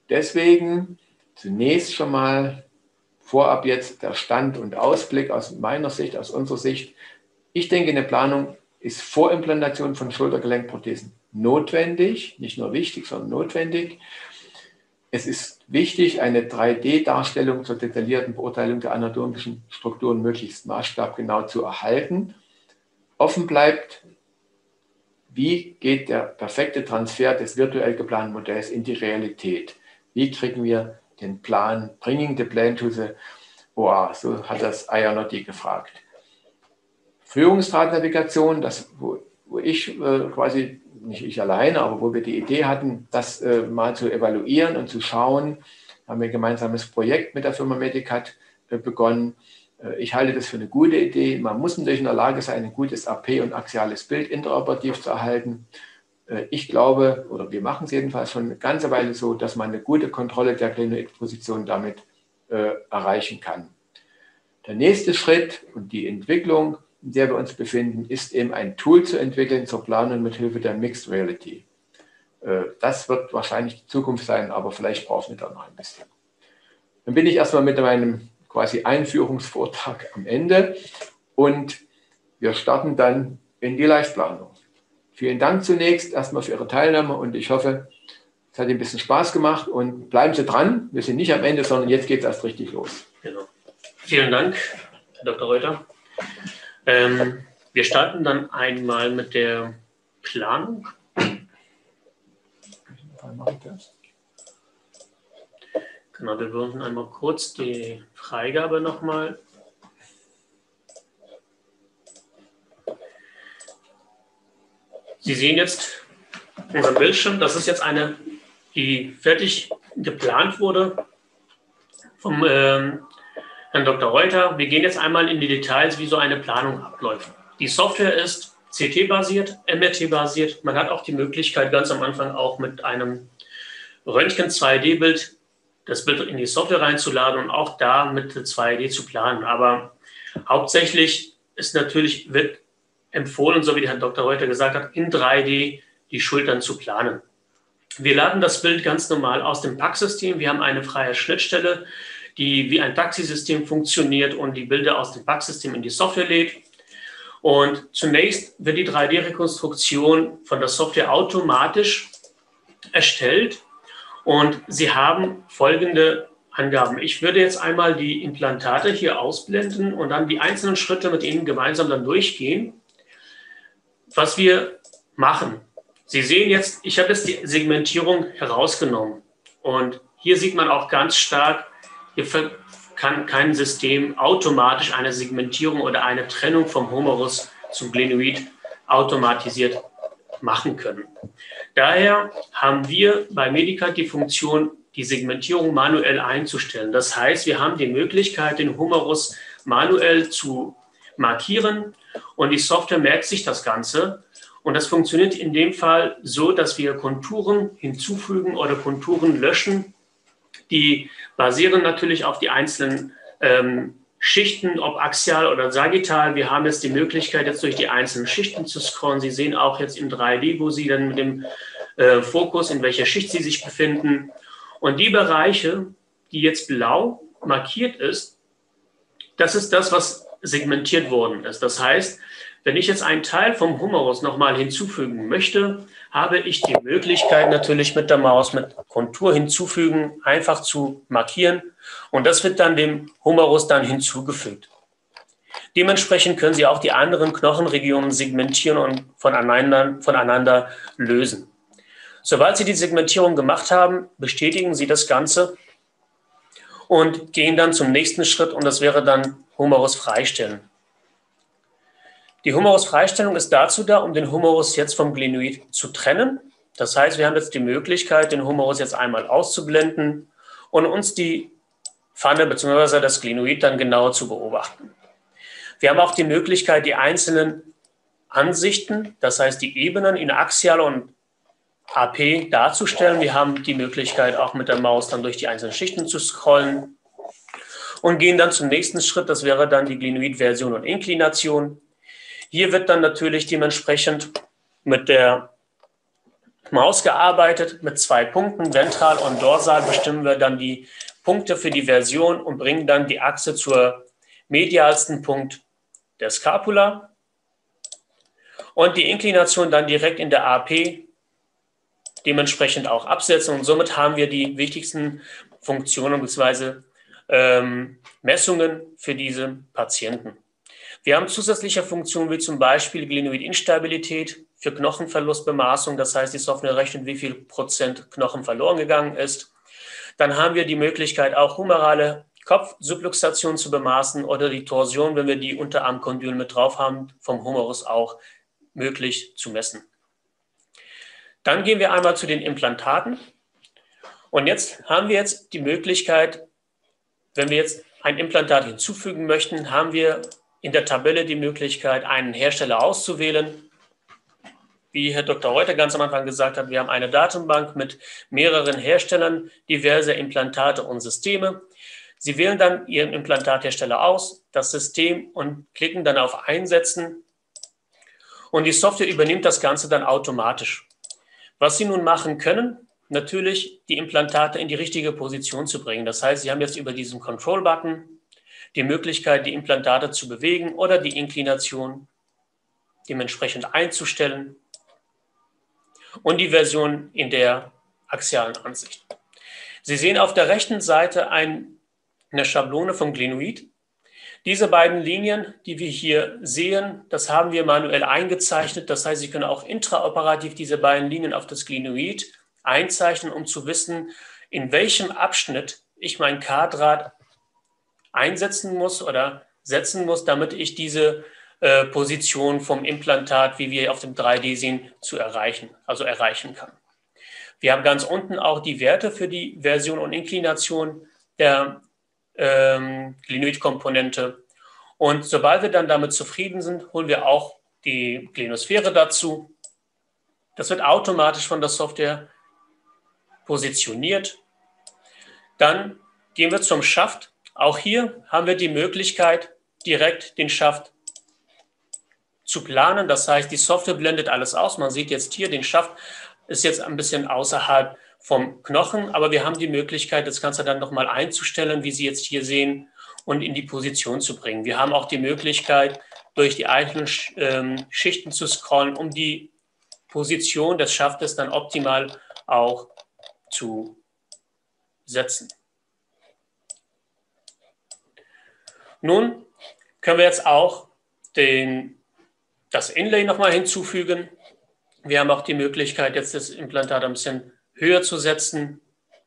deswegen zunächst schon mal vorab jetzt der Stand und Ausblick aus meiner Sicht, aus unserer Sicht. Ich denke, eine Planung ist vor Implantation von Schultergelenkprothesen notwendig, nicht nur wichtig, sondern notwendig. Es ist wichtig, eine drei D-Darstellung zur detaillierten Beurteilung der anatomischen Strukturen möglichst maßstabgenau zu erhalten. Offen bleibt, wie geht der perfekte Transfer des virtuell geplanten Modells in die Realität? Wie kriegen wir den Plan, bringing the plan to the O A? So hat das Ayanotti gefragt. Führungsdrahtnavigation, das, wo, wo ich äh, quasi, nicht ich alleine, aber wo wir die Idee hatten, das äh, mal zu evaluieren und zu schauen, haben wir ein gemeinsames Projekt mit der Firma Medicat äh, begonnen. Äh, ich halte das für eine gute Idee. Man muss natürlich in der Lage sein, ein gutes A P und axiales Bild interoperativ zu erhalten. Äh, ich glaube, oder wir machen es jedenfalls schon eine ganze Weile so, dass man eine gute Kontrolle der Glenoid-Position damit äh, erreichen kann. Der nächste Schritt und die Entwicklung, in der wir uns befinden, ist eben ein Tool zu entwickeln zur Planung mit Hilfe der Mixed Reality. Das wird wahrscheinlich die Zukunft sein, aber vielleicht brauchen wir da noch ein bisschen. Dann bin ich erstmal mit meinem quasi Einführungsvortrag am Ende und wir starten dann in die Live-Planung. Vielen Dank zunächst erstmal für Ihre Teilnahme und ich hoffe, es hat Ihnen ein bisschen Spaß gemacht und bleiben Sie dran. Wir sind nicht am Ende, sondern jetzt geht es erst richtig los.
Genau. Vielen Dank, Herr Doktor Reuter. Ähm, wir starten dann einmal mit der Planung. Genau, wir würden einmal kurz die Freigabe nochmal. Sie sehen jetzt unseren Bildschirm. Das ist jetzt eine, die fertig geplant wurde vom ähm, Herrn Doktor Reuter. Wir gehen jetzt einmal in die Details, wie so eine Planung abläuft. Die Software ist C T-basiert, M R T-basiert. Man hat auch die Möglichkeit, ganz am Anfang auch mit einem Röntgen zwei D-Bild das Bild in die Software reinzuladen und auch da mit zwei D zu planen. Aber hauptsächlich ist natürlich, wird empfohlen, so wie der Herr Doktor Reuter gesagt hat, in drei D die Schultern zu planen. Wir laden das Bild ganz normal aus dem P A C-System. Wir haben eine freie Schnittstelle, die wie ein Taxisystem funktioniert und die Bilder aus dem P A C-System in die Software lädt. Und zunächst wird die drei D-Rekonstruktion von der Software automatisch erstellt und Sie haben folgende Angaben. Ich würde jetzt einmal die Implantate hier ausblenden und dann die einzelnen Schritte mit Ihnen gemeinsam dann durchgehen, was wir machen. Sie sehen jetzt, ich habe jetzt die Segmentierung herausgenommen und hier sieht man auch ganz stark, hier kann kein System automatisch eine Segmentierung oder eine Trennung vom Humerus zum Glenoid automatisiert machen können. Daher haben wir bei Medicat die Funktion, die Segmentierung manuell einzustellen. Das heißt, wir haben die Möglichkeit, den Humerus manuell zu markieren und die Software merkt sich das Ganze. Und das funktioniert in dem Fall so, dass wir Konturen hinzufügen oder Konturen löschen. Die basieren natürlich auf die einzelnen ähm, Schichten, ob axial oder sagittal. Wir haben jetzt die Möglichkeit, jetzt durch die einzelnen Schichten zu scrollen. Sie sehen auch jetzt in drei D, wo Sie dann mit dem äh, Fokus, in welcher Schicht Sie sich befinden. Und die Bereiche, die jetzt blau markiert ist, das ist das, was segmentiert worden ist. Das heißt, wenn ich jetzt einen Teil vom Humerus nochmal hinzufügen möchte, habe ich die Möglichkeit natürlich mit der Maus mit Kontur hinzufügen, einfach zu markieren und das wird dann dem Humerus dann hinzugefügt. Dementsprechend können Sie auch die anderen Knochenregionen segmentieren und voneinander, voneinander lösen. Sobald Sie die Segmentierung gemacht haben, bestätigen Sie das Ganze und gehen dann zum nächsten Schritt und das wäre dann Humerus freistellen. Die Humerusfreistellung ist dazu da, um den Humerus jetzt vom Glenoid zu trennen. Das heißt, wir haben jetzt die Möglichkeit, den Humerus jetzt einmal auszublenden und uns die Pfanne bzw. das Glenoid dann genauer zu beobachten. Wir haben auch die Möglichkeit, die einzelnen Ansichten, das heißt die Ebenen in Axial und A P darzustellen. Wir haben die Möglichkeit, auch mit der Maus dann durch die einzelnen Schichten zu scrollen und gehen dann zum nächsten Schritt. Das wäre dann die Glenoid-Version und Inklination. Hier wird dann natürlich dementsprechend mit der Maus gearbeitet mit zwei Punkten, ventral und dorsal bestimmen wir dann die Punkte für die Version und bringen dann die Achse zur medialsten Punkt der Scapula und die Inklination dann direkt in der A P dementsprechend auch absetzen und somit haben wir die wichtigsten Funktionen bzw. Ähm, Messungen für diese Patienten. Wir haben zusätzliche Funktionen wie zum Beispiel Glenoid-Instabilität für Knochenverlustbemaßung, das heißt, die Software rechnet, wie viel Prozent Knochen verloren gegangen ist. Dann haben wir die Möglichkeit, auch humerale Kopfsubluxation zu bemaßen oder die Torsion, wenn wir die Unterarmkondyle mit drauf haben, vom Humerus auch möglich zu messen. Dann gehen wir einmal zu den Implantaten. Und jetzt haben wir jetzt die Möglichkeit, wenn wir jetzt ein Implantat hinzufügen möchten, haben wir in der Tabelle die Möglichkeit, einen Hersteller auszuwählen. Wie Herr Doktor Reuter ganz am Anfang gesagt hat, wir haben eine Datenbank mit mehreren Herstellern diverser Implantate und Systeme. Sie wählen dann Ihren Implantathersteller aus, das System und klicken dann auf Einsetzen. Und die Software übernimmt das Ganze dann automatisch. Was Sie nun machen können, natürlich die Implantate in die richtige Position zu bringen. Das heißt, Sie haben jetzt über diesen Control-Button die Möglichkeit, die Implantate zu bewegen oder die Inklination dementsprechend einzustellen und die Version in der axialen Ansicht. Sie sehen auf der rechten Seite ein, eine Schablone vom Glenoid. Diese beiden Linien, die wir hier sehen, das haben wir manuell eingezeichnet. Das heißt, Sie können auch intraoperativ diese beiden Linien auf das Glenoid einzeichnen, um zu wissen, in welchem Abschnitt ich mein K-Draht einsetzen muss oder setzen muss, damit ich diese äh, Position vom Implantat, wie wir auf dem drei D sehen, zu erreichen, also erreichen kann. Wir haben ganz unten auch die Werte für die Version und Inklination der ähm, Glenoid-Komponente. Und sobald wir dann damit zufrieden sind, holen wir auch die Glenosphäre dazu. Das wird automatisch von der Software positioniert. Dann gehen wir zum Schaft. Auch hier haben wir die Möglichkeit, direkt den Schaft zu planen. Das heißt, die Software blendet alles aus. Man sieht jetzt hier, den Schaft ist jetzt ein bisschen außerhalb vom Knochen, aber wir haben die Möglichkeit, das Ganze dann nochmal einzustellen, wie Sie jetzt hier sehen, und in die Position zu bringen. Wir haben auch die Möglichkeit, durch die einzelnen ähm, Schichten zu scrollen, um die Position des Schaftes dann optimal auch zu setzen. Nun können wir jetzt auch den, das Inlay nochmal hinzufügen. Wir haben auch die Möglichkeit, jetzt das Implantat ein bisschen höher zu setzen.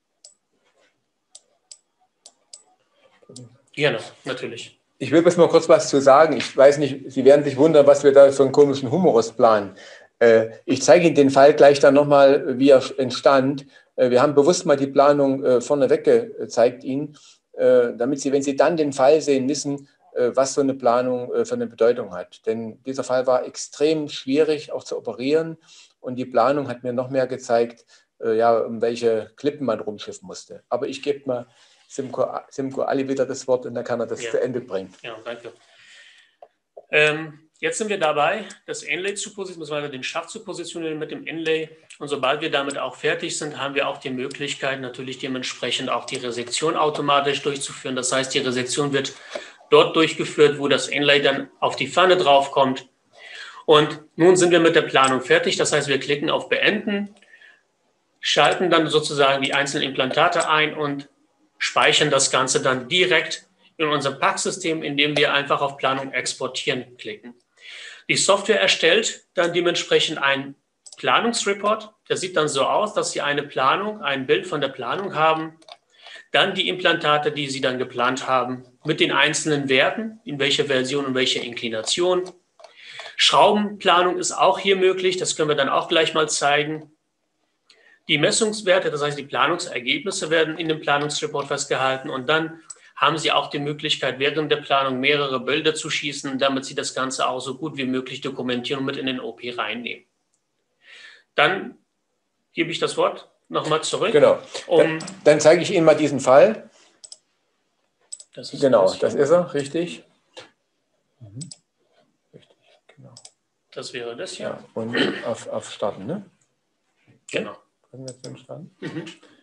Gerne, natürlich.
Ich will jetzt mal kurz was zu sagen. Ich weiß nicht, Sie werden sich wundern, was wir da für einen komischen Humerus planen. Ich zeige Ihnen den Fall gleich dann nochmal, wie er entstand. Wir haben bewusst mal die Planung vorneweg gezeigt Ihnen, damit Sie, wenn Sie dann den Fall sehen, wissen, was so eine Planung für eine Bedeutung hat. Denn dieser Fall war extrem schwierig auch zu operieren und die Planung hat mir noch mehr gezeigt, ja, um welche Klippen man rumschiffen musste. Aber ich gebe mal Simko, Simko Ali wieder das Wort und dann kann er das ja zu Ende bringen.
Ja, danke. Ähm, jetzt sind wir dabei, das Inlay zu positionieren, beziehungsweise den Schaft zu positionieren mit dem Inlay. Und sobald wir damit auch fertig sind, haben wir auch die Möglichkeit, natürlich dementsprechend auch die Resektion automatisch durchzuführen. Das heißt, die Resektion wird dort durchgeführt, wo das Inlay dann auf die Pfanne draufkommt. Und nun sind wir mit der Planung fertig. Das heißt, wir klicken auf Beenden, schalten dann sozusagen die einzelnen Implantate ein und speichern das Ganze dann direkt in unserem P A C-System, indem wir einfach auf Planung exportieren klicken. Die Software erstellt dann dementsprechend einen Planungsreport. Der sieht dann so aus, dass Sie eine Planung, ein Bild von der Planung haben, dann die Implantate, die Sie dann geplant haben, mit den einzelnen Werten, in welcher Version und welcher Inklination. Schraubenplanung ist auch hier möglich, das können wir dann auch gleich mal zeigen. Die Messungswerte, das heißt die Planungsergebnisse, werden in dem Planungsreport festgehalten und dann haben Sie auch die Möglichkeit, während der Planung mehrere Bilder zu schießen, damit Sie das Ganze auch so gut wie möglich dokumentieren und mit in den O P reinnehmen. Dann gebe ich das Wort nochmal zurück.
Genau.
Um
dann, dann zeige ich Ihnen mal diesen Fall.
Das ist
genau,
das,
das ist er, richtig. Mhm. Richtig, genau.
Das wäre das hier.
Ja, und auf, auf Starten, ne?
Genau.
Mhm.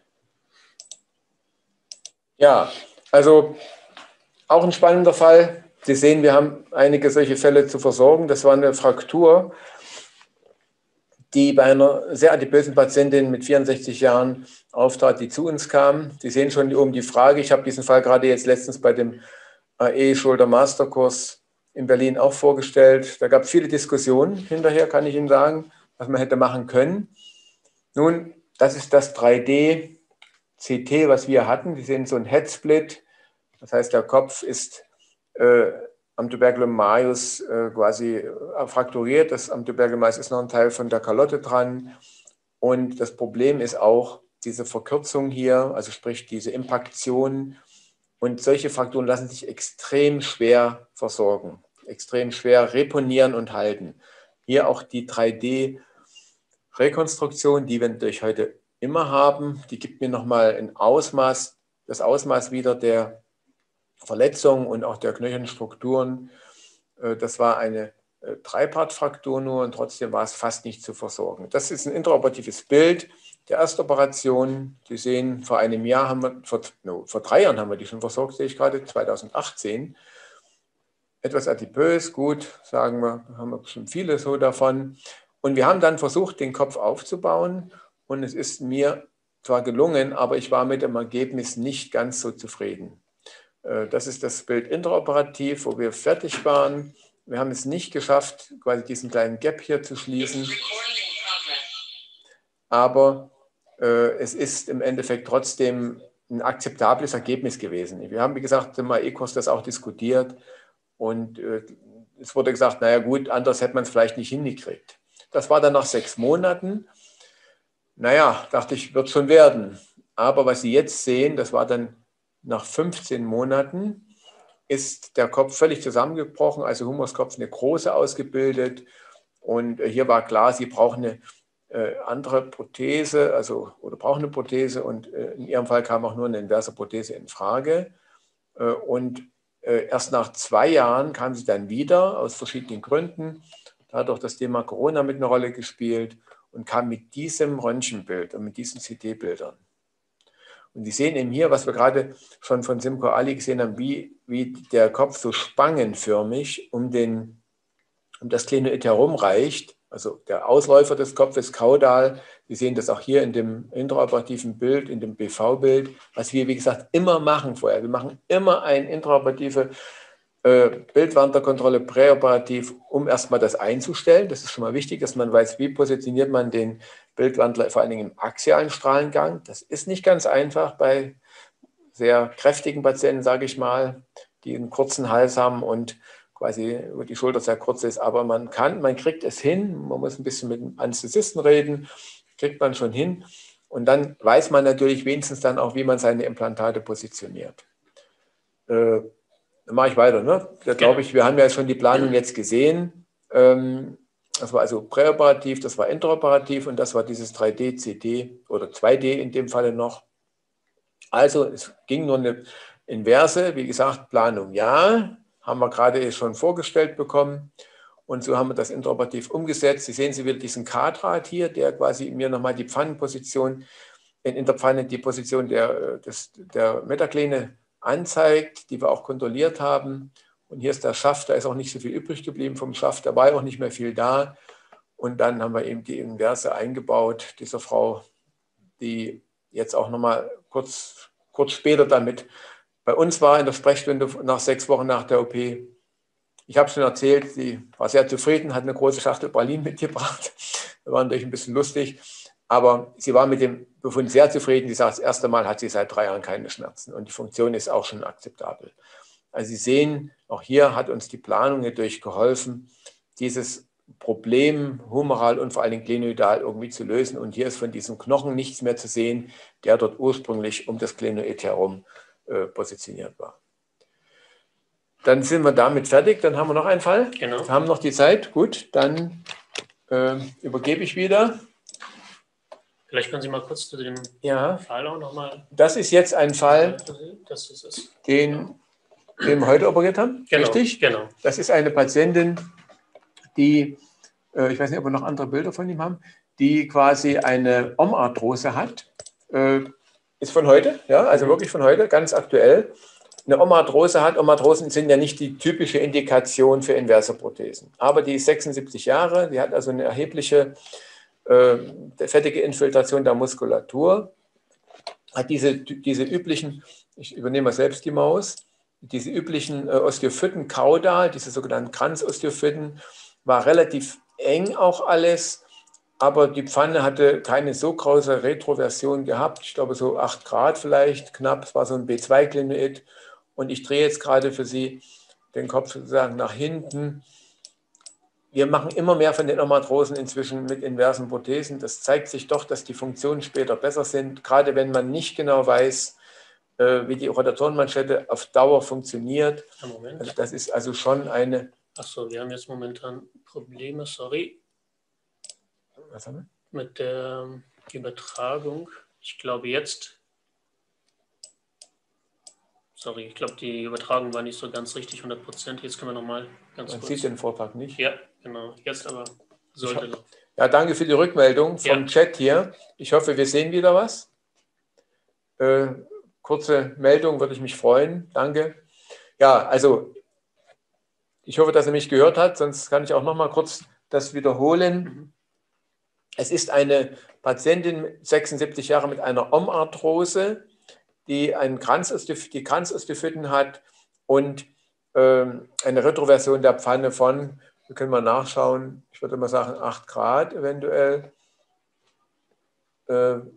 Ja, also auch ein spannender Fall. Sie sehen, wir haben einige solche Fälle zu versorgen. Das war eine Fraktur, die bei einer sehr adipösen Patientin mit vierundsechzig Jahren auftrat, die zu uns kam. Sie sehen schon hier oben die Frage. Ich habe diesen Fall gerade jetzt letztens bei dem A E-Schulter-Masterkurs in Berlin auch vorgestellt. Da gab es viele Diskussionen hinterher, kann ich Ihnen sagen, was man hätte machen können. Nun, das ist das drei D C T, was wir hatten. Sie sehen so ein Headsplit. Das heißt, der Kopf ist äh, am Tuberculum majus äh, quasi äh, frakturiert. Das, am Tuberculum majus ist noch ein Teil von der Kalotte dran. Und das Problem ist auch diese Verkürzung hier, also sprich diese Impaktion. Und solche Frakturen lassen sich extrem schwer versorgen, extrem schwer reponieren und halten. Hier auch die drei D-Rekonstruktion, die wir natürlich heute immer haben, die gibt mir nochmal ein Ausmaß, das Ausmaß wieder der Verletzungen und auch der Knöchelstrukturen. Das war eine Dreipart-Fraktur nur und trotzdem war es fast nicht zu versorgen. Das ist ein intraoperatives Bild der Erstoperation. Sie sehen, vor einem Jahr haben wir, vor, no, vor drei Jahren haben wir die schon versorgt, sehe ich gerade, zweitausendachtzehn. Etwas adipös, gut, sagen wir, haben wir schon viele so davon. Und wir haben dann versucht, den Kopf aufzubauen und es ist mir zwar gelungen, aber ich war mit dem Ergebnis nicht ganz so zufrieden. Das ist das Bild intraoperativ, wo wir fertig waren. Wir haben es nicht geschafft, quasi diesen kleinen Gap hier zu schließen. Aber äh, es ist im Endeffekt trotzdem ein akzeptables Ergebnis gewesen. Wir haben, wie gesagt, im A E-Kurs das auch diskutiert und äh, es wurde gesagt, naja gut, anders hätte man es vielleicht nicht hingekriegt. Das war dann nach sechs Monaten. Naja, dachte ich, wird schon werden. Aber was Sie jetzt sehen, das war dann nach fünfzehn Monaten, ist der Kopf völlig zusammengebrochen, also Humorskopf eine große ausgebildet. Und hier war klar, Sie brauchen eine äh, andere Prothese, also oder brauchen eine Prothese. Und äh, in Ihrem Fall kam auch nur eine inverse Prothese in Frage. Äh, und äh, erst nach zwei Jahren kam sie dann wieder, aus verschiedenen Gründen. Da hat auch das Thema Corona mit einer Rolle gespielt und kam mit diesem Röntgenbild und mit diesen C T-Bildern. Und Sie sehen eben hier, was wir gerade schon von Simko Ali gesehen haben, wie, wie der Kopf so spangenförmig um, den, um das Glenoid herum reicht. Also der Ausläufer des Kopfes, kaudal. Sie sehen das auch hier in dem intraoperativen Bild, in dem B V-Bild, was wir, wie gesagt, immer machen vorher. Wir machen immer eine intraoperative äh, Bildwanderkontrolle präoperativ, um erstmal das einzustellen. Das ist schon mal wichtig, dass man weiß, wie positioniert man den Bildwandler vor allen Dingen im axialen Strahlengang. Das ist nicht ganz einfach bei sehr kräftigen Patienten, sage ich mal, die einen kurzen Hals haben und quasi die Schulter sehr kurz ist. Aber man kann, man kriegt es hin. Man muss ein bisschen mit dem Anästhesisten reden, kriegt man schon hin. Und dann weiß man natürlich wenigstens dann auch, wie man seine Implantate positioniert. Äh, dann mache ich weiter. Ne? Da glaube ich, wir haben ja schon die Planung jetzt gesehen. Ähm, Das war also präoperativ, das war intraoperativ und das war dieses drei D C T oder zwei D in dem Falle noch. Also es ging nur eine inverse, wie gesagt, Planung ja, haben wir gerade schon vorgestellt bekommen und so haben wir das intraoperativ umgesetzt. Sie sehen Sie wieder diesen K-Draht hier, der quasi mir nochmal die Pfannenposition, in, in der Pfanne die Position der, des, der Metaklene anzeigt, die wir auch kontrolliert haben. Und hier ist der Schaft, da ist auch nicht so viel übrig geblieben vom Schaft, da war auch nicht mehr viel da. Und dann haben wir eben die Inverse eingebaut, dieser Frau, die jetzt auch nochmal kurz, kurz später damit bei uns war in der Sprechstunde nach sechs Wochen nach der O P. Ich habe schon erzählt, sie war sehr zufrieden, hat eine große Schachtel Pralinen mitgebracht. Das war natürlich ein bisschen lustig. Aber sie war mit dem Befund sehr zufrieden. Sie sagt, das erste Mal hat sie seit drei Jahren keine Schmerzen und die Funktion ist auch schon akzeptabel. Also Sie sehen, auch hier hat uns die Planung natürlich geholfen, dieses Problem humeral und vor allem glenoidal irgendwie zu lösen. Und hier ist von diesem Knochen nichts mehr zu sehen, der dort ursprünglich um das Glenoid herum äh, positioniert war. Dann sind wir damit fertig. Dann haben wir noch einen Fall.
Genau.
Wir haben noch die Zeit. Gut, dann äh, übergebe ich wieder.
Vielleicht können Sie mal kurz zu dem
ja.
Fall auch nochmal.
Das ist jetzt ein Fall,
das ist es.
den,
Genau.
den wir heute operiert haben.
Genau.
Richtig?
Genau.
Das ist eine Patientin, die äh, ich weiß nicht, ob wir noch andere Bilder von ihm haben, die quasi eine OM-Arthrose hat. Äh, ist von heute, ja, also wirklich von heute, ganz aktuell. Eine OM-Arthrose hat. OM-Arthrosen sind ja nicht die typische Indikation für inverse Prothesen. Aber die ist sechsundsiebzig Jahre, die hat also eine erhebliche äh, fettige Infiltration der Muskulatur, hat diese, diese üblichen, ich übernehme mal selbst die Maus, diese üblichen äh, Osteophyten kaudal, diese sogenannten Kranzosteophyten, war relativ eng auch alles, aber die Pfanne hatte keine so große Retroversion gehabt, ich glaube so acht Grad vielleicht knapp, es war so ein B zwei Glenoid. Und ich drehe jetzt gerade für Sie den Kopf sozusagen nach hinten. Wir machen immer mehr von den OM-Arthrosen inzwischen mit inversen Prothesen. Das zeigt sich doch, dass die Funktionen später besser sind, gerade wenn man nicht genau weiß, wie die Rotatorenmanschette auf Dauer funktioniert.
Moment.
Also das ist also schon eine...
Achso, wir haben jetzt momentan Probleme, sorry.
Was haben wir?
Mit der Übertragung. Ich glaube jetzt... Sorry, ich glaube, die Übertragung war nicht so ganz richtig, hundert Prozent. Jetzt können wir nochmal ganz
Man
kurz...
sieht den Vortrag nicht.
Ja, genau. Jetzt aber sollte noch.
Ja, danke für die Rückmeldung vom
Ja.
Chat hier. Ich hoffe, wir sehen wieder was. Äh, kurze Meldung, würde ich mich freuen. Danke. Ja, also ich hoffe, dass er mich gehört hat, sonst kann ich auch noch mal kurz das wiederholen.
Mhm.
Es ist eine Patientin, sechsundsiebzig Jahre, mit einer OM-Arthrose, die einen Kranzosteoph- die Kranzosteophyten hat und ähm, eine Retroversion der Pfanne von, wir können mal nachschauen, ich würde mal sagen acht Grad eventuell, äh,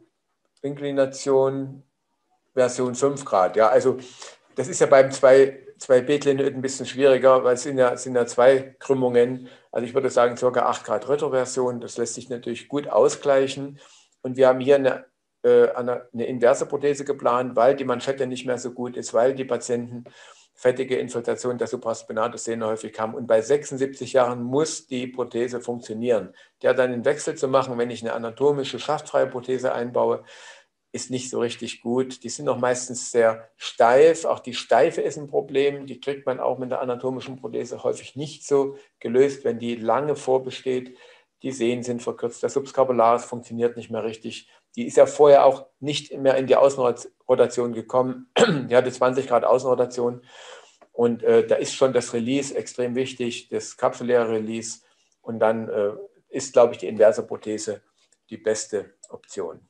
Inklination Version fünf Grad. Ja, also das ist ja beim zwei B-Glenoid ein bisschen schwieriger, weil es sind ja, sind ja zwei Krümmungen. Also ich würde sagen ca. acht Grad Retroversion, das lässt sich natürlich gut ausgleichen. Und wir haben hier eine Eine, eine inverse Prothese geplant, weil die Manschette nicht mehr so gut ist, weil die Patienten fettige Infiltration der Supraspinatus-Sehne häufig haben. Und bei sechsundsiebzig Jahren muss die Prothese funktionieren. Der dann den Wechsel zu machen, wenn ich eine anatomische, schaftfreie Prothese einbaue, ist nicht so richtig gut. Die sind auch meistens sehr steif. Auch die Steife ist ein Problem. Die kriegt man auch mit der anatomischen Prothese häufig nicht so gelöst, wenn die lange vorbesteht. Die Sehnen sind verkürzt, der Subscapularis funktioniert nicht mehr richtig. Die ist ja vorher auch nicht mehr in die Außenrotation gekommen. Die hatte zwanzig Grad Außenrotation. Und äh, da ist schon das Release extrem wichtig, das kapsuläre Release. Und dann äh, ist, glaube ich, die inverse Prothese die beste Option.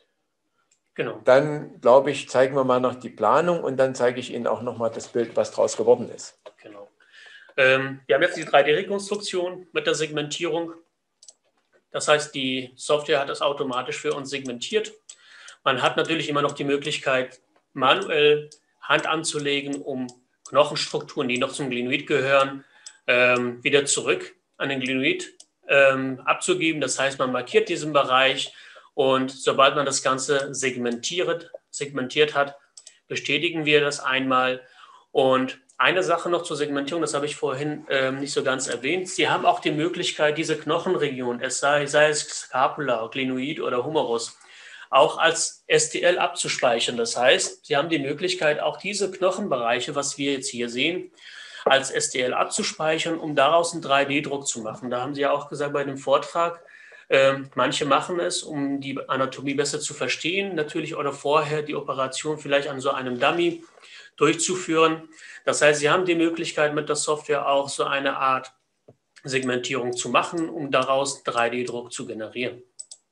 Genau.
Dann, glaube ich, zeigen wir mal noch die Planung und dann zeige ich Ihnen auch noch mal das Bild, was daraus geworden ist.
Genau. Ähm, wir haben jetzt die drei D-Rekonstruktion mit der Segmentierung. Das heißt, die Software hat das automatisch für uns segmentiert. Man hat natürlich immer noch die Möglichkeit, manuell Hand anzulegen, um Knochenstrukturen, die noch zum Glenoid gehören, ähm, wieder zurück an den Glenoid ähm, abzugeben. Das heißt, man markiert diesen Bereich und sobald man das Ganze segmentiert, segmentiert hat, bestätigen wir das einmal. Und eine Sache noch zur Segmentierung, das habe ich vorhin ähm, nicht so ganz erwähnt. Sie haben auch die Möglichkeit, diese Knochenregion, es sei, sei es Scapula, Glenoid oder Humerus, auch als S T L abzuspeichern. Das heißt, Sie haben die Möglichkeit, auch diese Knochenbereiche, was wir jetzt hier sehen, als S T L abzuspeichern, um daraus einen drei D-Druck zu machen. Da haben Sie ja auch gesagt bei dem Vortrag, äh, manche machen es, um die Anatomie besser zu verstehen, natürlich oder vorher die Operation vielleicht an so einem Dummy durchzuführen. Das heißt, Sie haben die Möglichkeit, mit der Software auch so eine Art Segmentierung zu machen, um daraus drei D-Druck zu generieren.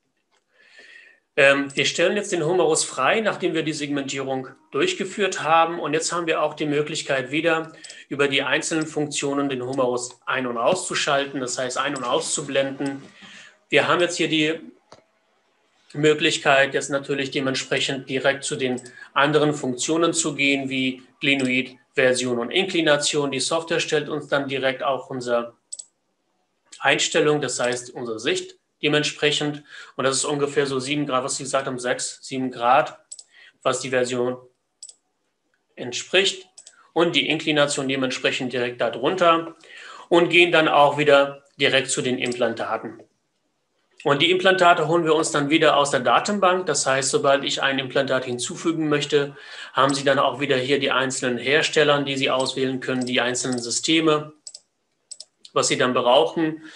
Ähm, wir stellen jetzt den Humerus frei, nachdem wir die Segmentierung durchgeführt haben. Und jetzt haben wir auch die Möglichkeit, wieder über die einzelnen Funktionen den Humerus ein- und auszuschalten, das heißt ein- und auszublenden. Wir haben jetzt hier die Möglichkeit, jetzt natürlich dementsprechend direkt zu den anderen Funktionen zu gehen, wie Glenoid, Version und Inklination. Die Software stellt uns dann direkt auch unsere Einstellung, das heißt unsere Sicht dementsprechend. Und das ist ungefähr so sieben Grad, was Sie gesagt haben, sechs, sieben Grad, was die Version entspricht. Und die Inklination dementsprechend direkt darunter. Und gehen dann auch wieder direkt zu den Implantaten. Und die Implantate holen wir uns dann wieder aus der Datenbank. Das heißt, sobald ich ein Implantat hinzufügen möchte, haben Sie dann auch wieder hier die einzelnen Hersteller, die Sie auswählen können, die einzelnen Systeme, was Sie dann brauchen.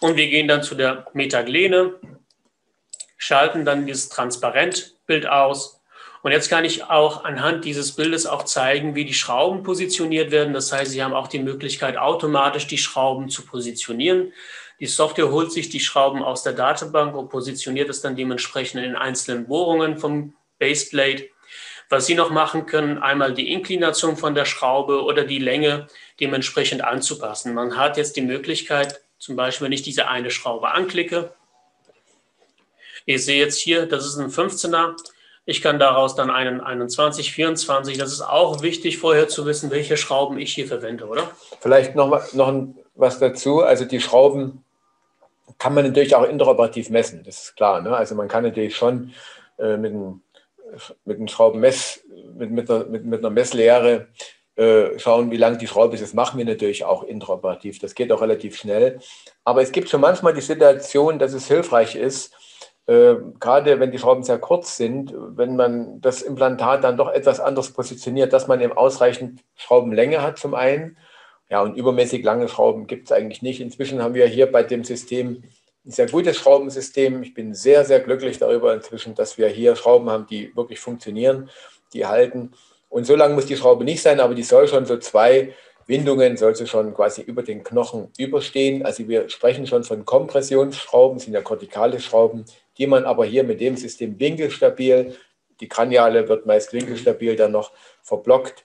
Und wir gehen dann zu der Metaglene, schalten dann dieses Transparentbild aus. Und jetzt kann ich auch anhand dieses Bildes auch zeigen, wie die Schrauben positioniert werden. Das heißt, Sie haben auch die Möglichkeit, automatisch die Schrauben zu positionieren. Die Software holt sich die Schrauben aus der Datenbank und positioniert es dann dementsprechend in einzelnen Bohrungen vom Baseplate. Was Sie noch machen können, einmal die Inklination von der Schraube oder die Länge dementsprechend anzupassen. Man hat jetzt die Möglichkeit, zum Beispiel, wenn ich diese eine Schraube anklicke, ich sehe jetzt hier, das ist ein fünfzehner, ich kann daraus dann einen einundzwanzig, vierundzwanzig, das ist auch wichtig, vorher zu wissen, welche Schrauben ich hier verwende, oder?
Vielleicht noch, noch was dazu, also die Schrauben kann man natürlich auch interoperativ messen, das ist klar, ne? Also man kann natürlich schon äh, mit einem mit einem Schraubenmess, mit, mit, einer, mit, mit einer Messlehre äh, schauen, wie lang die Schraube ist. Das machen wir natürlich auch interoperativ. Das geht auch relativ schnell. Aber es gibt schon manchmal die Situation, dass es hilfreich ist, äh, gerade wenn die Schrauben sehr kurz sind, wenn man das Implantat dann doch etwas anders positioniert, dass man eben ausreichend Schraubenlänge hat zum einen. Ja, und übermäßig lange Schrauben gibt es eigentlich nicht. Inzwischen haben wir hier bei dem System ein sehr gutes Schraubensystem. Ich bin sehr, sehr glücklich darüber inzwischen, dass wir hier Schrauben haben, die wirklich funktionieren, die halten. Und so lang muss die Schraube nicht sein, aber die soll schon so zwei Windungen, soll sie schon quasi über den Knochen überstehen. Also wir sprechen schon von Kompressionsschrauben, sind ja kortikale Schrauben, die man aber hier mit dem System winkelstabil, die Kraniale wird meist winkelstabil dann noch verblockt.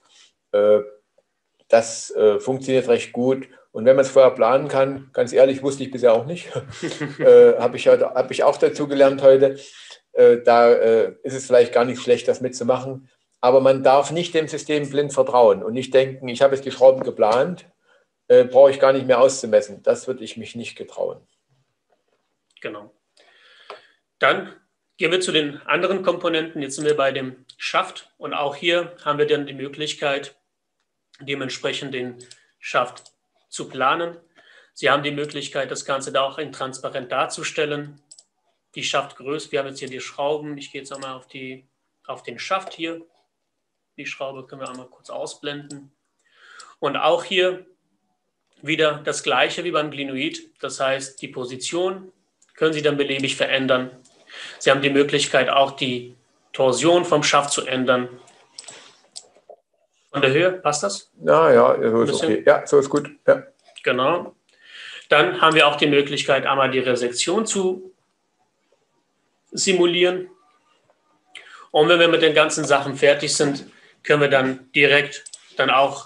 Das funktioniert recht gut. Und wenn man es vorher planen kann, ganz ehrlich, wusste ich bisher auch nicht, äh, habe ich, hab ich auch dazu gelernt heute, äh, da äh, ist es vielleicht gar nicht schlecht, das mitzumachen. Aber man darf nicht dem System blind vertrauen und nicht denken, ich habe jetzt die Schrauben geplant, äh, brauche ich gar nicht mehr auszumessen. Das würde ich mich nicht getrauen.
Genau. Dann gehen wir zu den anderen Komponenten. Jetzt sind wir bei dem Schaft und auch hier haben wir dann die Möglichkeit, dementsprechend den Schaft zu planen. Sie haben die Möglichkeit, das Ganze da auch in transparent darzustellen. Die Schaftgröße, wir haben jetzt hier die Schrauben. Ich gehe jetzt einmal auf, die, auf den Schaft hier. Die Schraube können wir einmal kurz ausblenden. Und auch hier wieder das Gleiche wie beim Glenoid. Das heißt, die Position können Sie dann beliebig verändern. Sie haben die Möglichkeit, auch die Torsion vom Schaft zu ändern. Von der Höhe, passt das?
Ja, ja, so ist okay. Ja, so ist gut. Ja.
Genau. Dann haben wir auch die Möglichkeit, einmal die Resektion zu simulieren. Und wenn wir mit den ganzen Sachen fertig sind, können wir dann direkt dann auch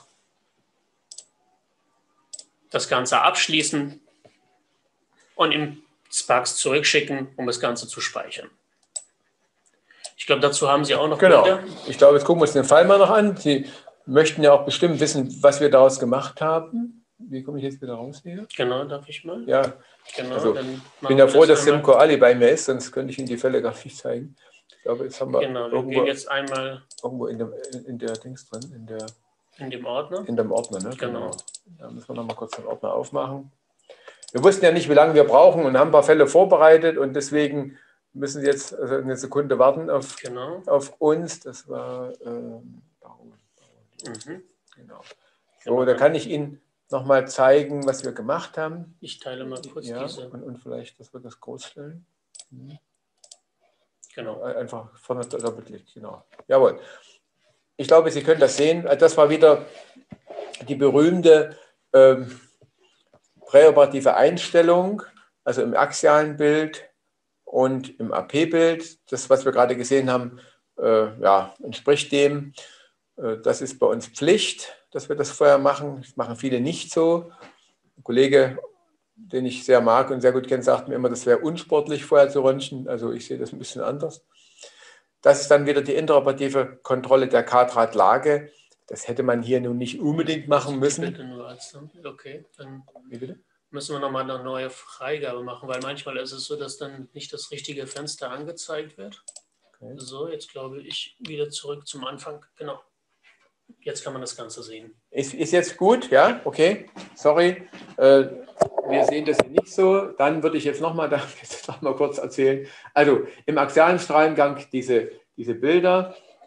das Ganze abschließen und im Sparx zurückschicken, um das Ganze zu speichern. Ich glaube, dazu haben Sie auch noch
Genau.
Bilder.
Ich glaube, jetzt gucken wir uns den Fall mal noch an. Sie möchten ja auch bestimmt wissen, was wir daraus gemacht haben. Wie komme ich jetzt wieder raus hier?
Genau, darf ich mal?
Ja,
Genau,
also,
dann
ich bin ja froh,
das
dass Sim Koali bei mir ist, sonst könnte ich Ihnen die Fälle gar nicht zeigen. Ich glaube, jetzt haben wir,
genau, wir
irgendwo,
gehen jetzt einmal
irgendwo in, dem, in, in der Dings drin, in, der,
in dem Ordner.
in dem Ordner. Ne?
Genau.
Da müssen wir noch mal kurz den Ordner aufmachen. Wir wussten ja nicht, wie lange wir brauchen und haben ein paar Fälle vorbereitet und deswegen müssen Sie jetzt also eine Sekunde warten auf,
Genau.
auf uns. Das war ähm, warum, warum,
Mhm.
Genau. So, da kann ich Ihnen noch mal zeigen, was wir gemacht haben.
Ich teile mal kurz
ja,
diese.
Und, und vielleicht, dass wir das groß stellen. Mhm.
Genau.
Einfach vorne doppelklick, genau. Jawohl. Ich glaube, Sie können das sehen. Das war wieder die berühmte ähm, präoperative Einstellung, also im axialen Bild und im A P-Bild. Das, was wir gerade gesehen haben, äh, ja, entspricht dem. Äh, das ist bei uns Pflicht, dass wir das vorher machen. Das machen viele nicht so. Ein Kollege, den ich sehr mag und sehr gut kenne, sagt mir immer, das wäre unsportlich, vorher zu röntgen. Also ich sehe das ein bisschen anders. Das ist dann wieder die interoperative Kontrolle der Kardratlage. Das hätte man hier nun nicht unbedingt machen müssen.
Bitte nur als, okay, dann müssen wir nochmal eine neue Freigabe machen, weil manchmal ist es so, dass dann nicht das richtige Fenster angezeigt wird. Okay. So, jetzt glaube ich wieder zurück zum Anfang. Genau. Jetzt kann man das Ganze sehen. Ist,
ist jetzt gut, ja? Okay, sorry. Äh, wir sehen das hier nicht so. Dann würde ich jetzt nochmal noch mal kurz erzählen. Also im axialen Strahlengang diese, diese Bilder.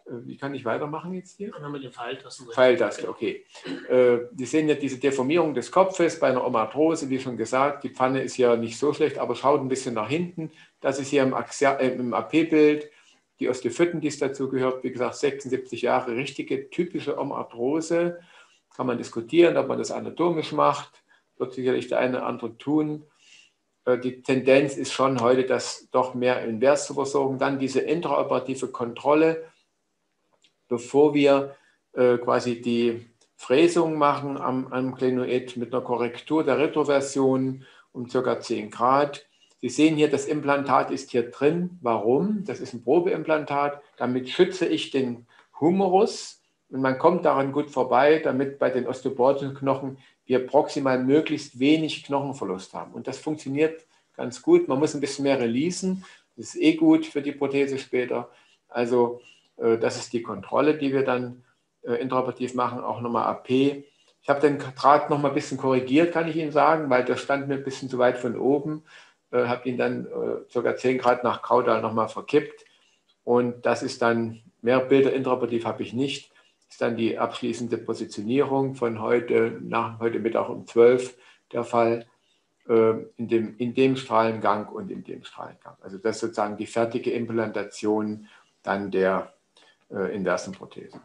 wie kann ich weitermachen jetzt hier?
Dann haben wir den Pfeiltasten.
Pfeiltaste, okay. Wir sehen ja diese Deformierung des Kopfes bei einer Omarthrose, wie schon gesagt. Die Pfanne ist ja nicht so schlecht, aber schaut ein bisschen nach hinten. Das ist hier im, äh, im A P-Bild die Osteophyten, die es dazu gehört. Wie gesagt, sechsundsiebzig Jahre, richtige, typische Omarthrose. Kann man diskutieren, ob man das anatomisch macht. Wird sicherlich der eine oder andere tun. Die Tendenz ist schon heute, das doch mehr invers zu versorgen. Dann diese intraoperative Kontrolle, bevor wir äh, quasi die Fräsung machen am, am Glenoid mit einer Korrektur der Retroversion um ca. zehn Grad. Sie sehen hier, das Implantat ist hier drin. Warum? Das ist ein Probeimplantat. Damit schütze ich den Humerus und man kommt daran gut vorbei, damit bei den osteoporischen Knochen wir proximal möglichst wenig Knochenverlust haben. Und das funktioniert ganz gut. Man muss ein bisschen mehr releasen. Das ist eh gut für die Prothese später. Also das ist die Kontrolle, die wir dann äh, intraoperativ machen, auch nochmal A P. Ich habe den Draht nochmal ein bisschen korrigiert, kann ich Ihnen sagen, weil der stand mir ein bisschen zu weit von oben. Äh, habe ihn dann äh, ca. zehn Grad nach Kaudal nochmal verkippt. Und das ist dann, mehr Bilder intraoperativ habe ich nicht. Das ist dann die abschließende Positionierung von heute, nach heute Mittag um zwölf der Fall, äh, in, dem, in dem Strahlengang und in dem Strahlengang. Also das ist sozusagen die fertige Implantation dann der inversen Prothesen.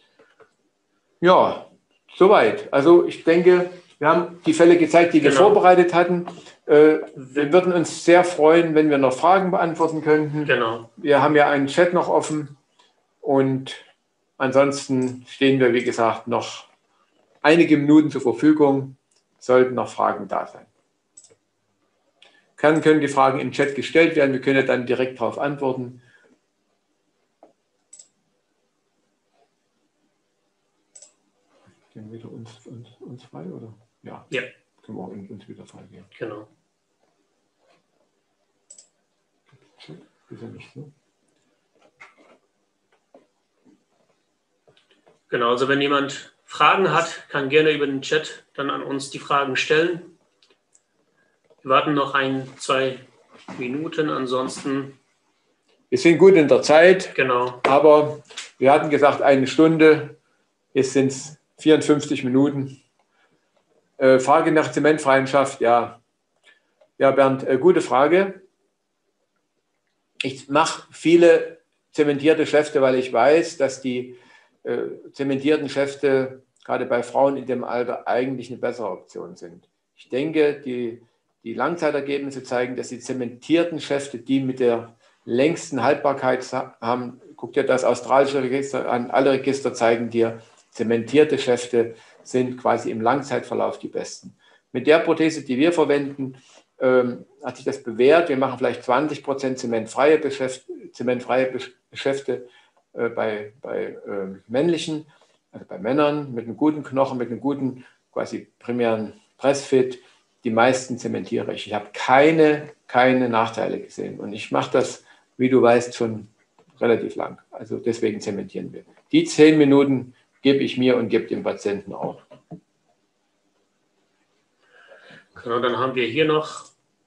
Ja, soweit. Also ich denke, wir haben die Fälle gezeigt, die wir genau. vorbereitet hatten. Äh, wir würden uns sehr freuen, wenn wir noch Fragen beantworten könnten.
Genau.
Wir haben ja einen Chat noch offen und ansonsten stehen wir, wie gesagt, noch einige Minuten zur Verfügung. Sollten noch Fragen da sein. Dann können die Fragen im Chat gestellt werden. Wir können dann direkt darauf antworten. Gehen wieder uns, uns, uns frei, oder? Ja.
Ja.
Können wir auch uns wieder frei gehen.
Genau.
Ist ja nicht so.
Genau, also wenn jemand Fragen hat, kann gerne über den Chat dann an uns die Fragen stellen. Wir warten noch ein, zwei Minuten, ansonsten.
Wir sind gut in der Zeit.
Genau.
Aber wir hatten gesagt, eine Stunde. Jetzt sind es vierundfünfzig Minuten. Äh, Frage nach Zementfreundschaft, ja. Ja, Bernd, äh, gute Frage. Ich mache viele zementierte Schäfte, weil ich weiß, dass die äh, zementierten Schäfte gerade bei Frauen in dem Alter eigentlich eine bessere Option sind. Ich denke, die, die Langzeitergebnisse zeigen, dass die zementierten Schäfte, die mit der längsten Haltbarkeit haben, guck dir das australische Register an, alle Register zeigen dir, zementierte Schäfte sind quasi im Langzeitverlauf die besten. Mit der Prothese, die wir verwenden, ähm, hat sich das bewährt. Wir machen vielleicht zwanzig Prozent zementfreie Geschäfte, zementfreie Geschäfte äh, bei, bei äh, männlichen, also bei Männern mit einem guten Knochen, mit einem guten quasi primären Pressfit. Die meisten zementiere ich. Ich habe keine, keine Nachteile gesehen. Und ich mache das, wie du weißt, schon relativ lang. Also deswegen zementieren wir. Die zehn Minuten gebe ich mir und gebe dem Patienten auch.
Genau, dann haben wir hier noch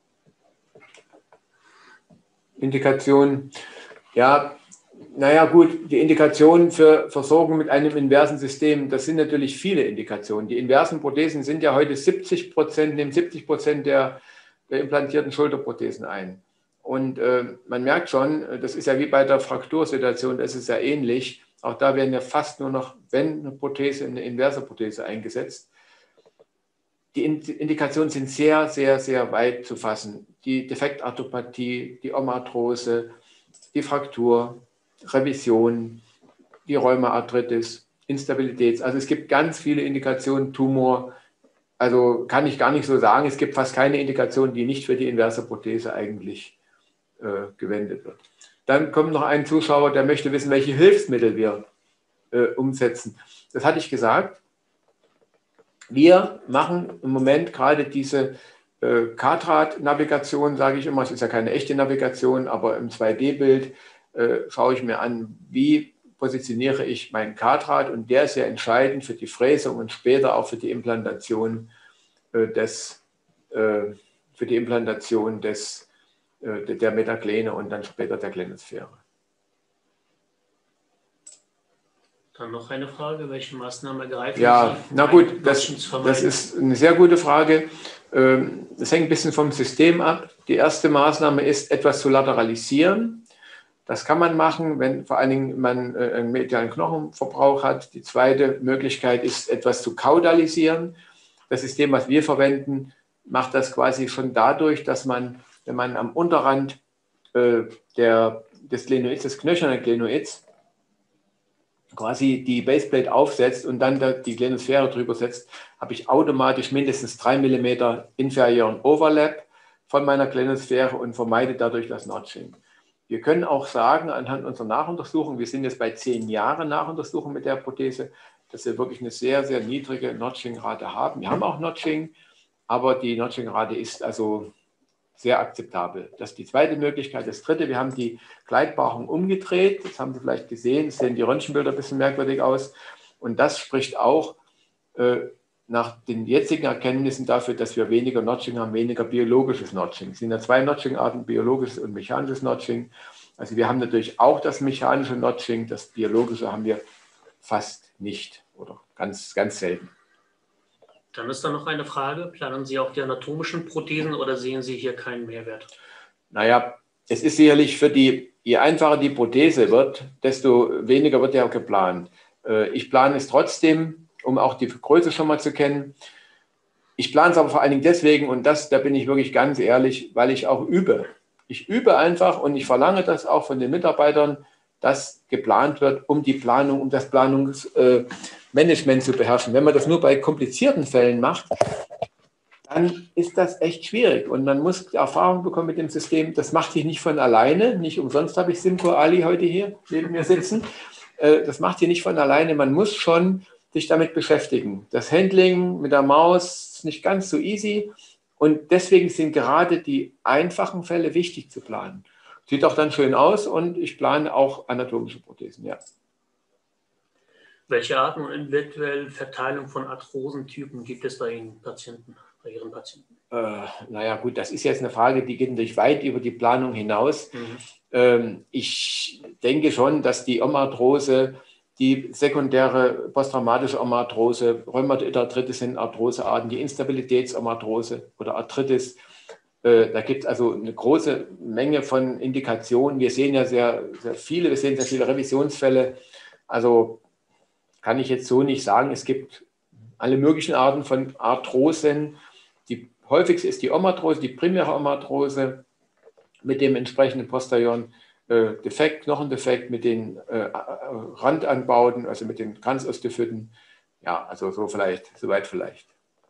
Indikationen. Ja, naja gut, die Indikationen für Versorgung mit einem inversen System, das sind natürlich viele Indikationen. Die inversen Prothesen sind ja heute siebzig Prozent, nehmen siebzig Prozent der, der implantierten Schulterprothesen ein. Und äh, man merkt schon, das ist ja wie bei der Fraktursituation, das ist ja ähnlich. Auch da werden ja fast nur noch, wenn eine Prothese, eine inverse Prothese eingesetzt. Die Indikationen sind sehr, sehr, sehr weit zu fassen. Die Defektarthropathie, die Omarthrose, die Fraktur, Revision, die Rheumaarthritis, Instabilität. Also es gibt ganz viele Indikationen, Tumor. Also kann ich gar nicht so sagen. Es gibt fast keine Indikation, die nicht für die inverse Prothese eigentlich äh, gewendet wird. Dann kommt noch ein Zuschauer, der möchte wissen, welche Hilfsmittel wir äh, umsetzen. Das hatte ich gesagt. Wir machen im Moment gerade diese äh, Kartrat-Navigation, sage ich immer. Es ist ja keine echte Navigation, aber im zwei D Bild äh, schaue ich mir an, wie positioniere ich meinen Kartrat. Und der ist ja entscheidend für die Fräsung und später auch für die Implantation äh, des, äh, für die Implantation des, äh, der Metaglene und dann später der Glenosphäre.
Dann noch eine Frage, welche Maßnahmen ergreifen
Ja,
Sie?
na gut, das, das ist eine sehr gute Frage. Das hängt ein bisschen vom System ab. Die erste Maßnahme ist, etwas zu lateralisieren. Das kann man machen, wenn vor allen Dingen man einen medialen Knochenverbrauch hat. Die zweite Möglichkeit ist, etwas zu kaudalisieren. Das System, was wir verwenden, macht das quasi schon dadurch, dass man, wenn man am Unterrand äh, der, des Glenoids, des knöchernen Glenoids, quasi die Baseplate aufsetzt und dann die Glenosphäre drüber setzt, habe ich automatisch mindestens drei Millimeter inferioren Overlap von meiner Glenosphäre und vermeide dadurch das Notching. Wir können auch sagen, anhand unserer Nachuntersuchung, wir sind jetzt bei zehn Jahren Nachuntersuchung mit der Prothese, dass wir wirklich eine sehr, sehr niedrige Notching-Rate haben. Wir haben auch Notching, aber die Notching-Rate ist also sehr akzeptabel. Das ist die zweite Möglichkeit. Das dritte, wir haben die Gleitbarung umgedreht. Das haben Sie vielleicht gesehen, das sehen die Röntgenbilder ein bisschen merkwürdig aus. Und das spricht auch äh, nach den jetzigen Erkenntnissen dafür, dass wir weniger Notching haben, weniger biologisches Notching. Es sind ja zwei Notching-Arten, biologisches und mechanisches Notching. Also wir haben natürlich auch das mechanische Notching, das biologische haben wir fast nicht oder ganz, ganz selten.
Dann ist da noch eine Frage. Planen Sie auch die anatomischen Prothesen oder sehen Sie hier keinen Mehrwert?
Naja, es ist sicherlich für die, je einfacher die Prothese wird, desto weniger wird ja auch geplant. Ich plane es trotzdem, um auch die Größe schon mal zu kennen. Ich plane es aber vor allen Dingen deswegen, und das, da bin ich wirklich ganz ehrlich, weil ich auch übe. Ich übe einfach und ich verlange das auch von den Mitarbeitern, dass geplant wird, um die Planung, um das Planungsmanagement zu beherrschen. Wenn man das nur bei komplizierten Fällen macht, dann ist das echt schwierig. Und man muss Erfahrung bekommen mit dem System. Das macht sich nicht von alleine. Nicht umsonst habe ich Simco Ali heute hier neben mir sitzen. Das macht sich nicht von alleine. Man muss schon sich damit beschäftigen. Das Handling mit der Maus ist nicht ganz so easy. Und deswegen sind gerade die einfachen Fälle wichtig zu planen. Sieht auch dann schön aus und ich plane auch anatomische Prothesen, ja.
Welche Arten und individuelle Verteilung von Arthrosentypen gibt es bei Ihnen Patienten, bei Ihren Patienten?
Äh, naja gut, das ist jetzt eine Frage, die geht natürlich weit über die Planung hinaus. Mhm. Ähm, ich denke schon, dass die Omarthrose, die sekundäre posttraumatische Omarthrose, Rheumatoide Arthritis sind Arthrosearten, die Instabilitätsomarthrose oder Arthritis, da gibt es also eine große Menge von Indikationen. Wir sehen ja sehr, sehr viele, wir sehen sehr viele Revisionsfälle. Also kann ich jetzt so nicht sagen. Es gibt alle möglichen Arten von Arthrosen. Die häufigste ist die Omarthrose, die primäre Omarthrose mit dem entsprechenden posterioren äh, Defekt, Knochendefekt, mit den äh, Randanbauten, also mit den Kranzosteophyten. Ja, also so vielleicht, soweit vielleicht.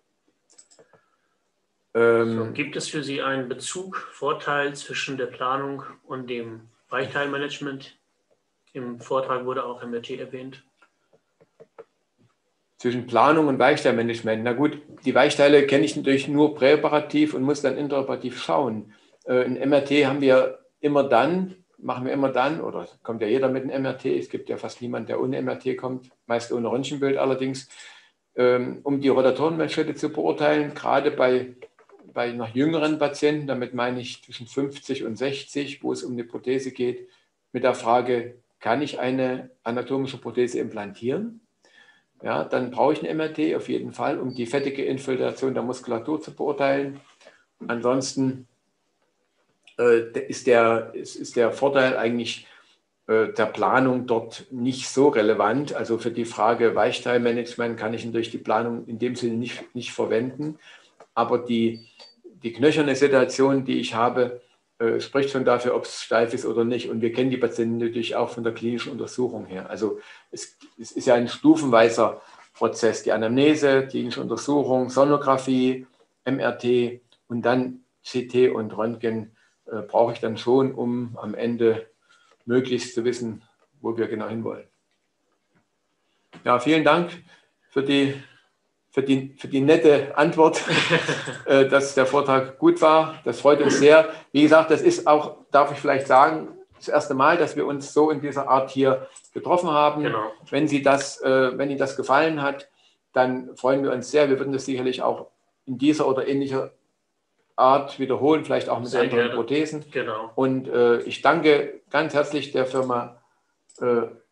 So, gibt es für Sie einen Bezug, Vorteil zwischen der Planung und dem Weichteilmanagement? Im Vortrag wurde auch M R T erwähnt.
Zwischen Planung und Weichteilmanagement. Na gut, die Weichteile kenne ich natürlich nur präoperativ und muss dann intraoperativ schauen. Ein M R T haben wir immer dann, machen wir immer dann, oder kommt ja jeder mit einem M R T, es gibt ja fast niemanden, der ohne M R T kommt, meist ohne Röntgenbild allerdings, um die Rotatorenmanschette zu beurteilen, gerade bei bei noch jüngeren Patienten, damit meine ich zwischen fünfzig und sechzig, wo es um eine Prothese geht, mit der Frage, kann ich eine anatomische Prothese implantieren? Ja, dann brauche ich ein M R T auf jeden Fall, um die fettige Infiltration der Muskulatur zu beurteilen. Ansonsten äh, ist, der, ist, ist der Vorteil eigentlich äh, der Planung dort nicht so relevant. Also für die Frage Weichteilmanagement kann ich natürlich die Planung in dem Sinne nicht, nicht verwenden. Aber die, die knöcherne Situation, die ich habe, äh, spricht schon dafür, ob es steif ist oder nicht. Und wir kennen die Patienten natürlich auch von der klinischen Untersuchung her. Also es, es ist ja ein stufenweiser Prozess. Die Anamnese, klinische Untersuchung, Sonographie, M R T und dann C T und Röntgen äh, brauche ich dann schon, um am Ende möglichst zu wissen, wo wir genau hinwollen. Ja, vielen Dank für die Für die, für die nette Antwort, dass der Vortrag gut war. Das freut uns sehr. Wie gesagt, das ist auch, darf ich vielleicht sagen, das erste Mal, dass wir uns so in dieser Art hier getroffen haben.
Genau.
Wenn Sie das, wenn Ihnen das gefallen hat, dann freuen wir uns sehr. Wir würden das sicherlich auch in dieser oder ähnlicher Art wiederholen, vielleicht auch mit
sehr
anderen
gerne.
Prothesen.
Genau.
Und äh, ich danke ganz herzlich der Firma äh,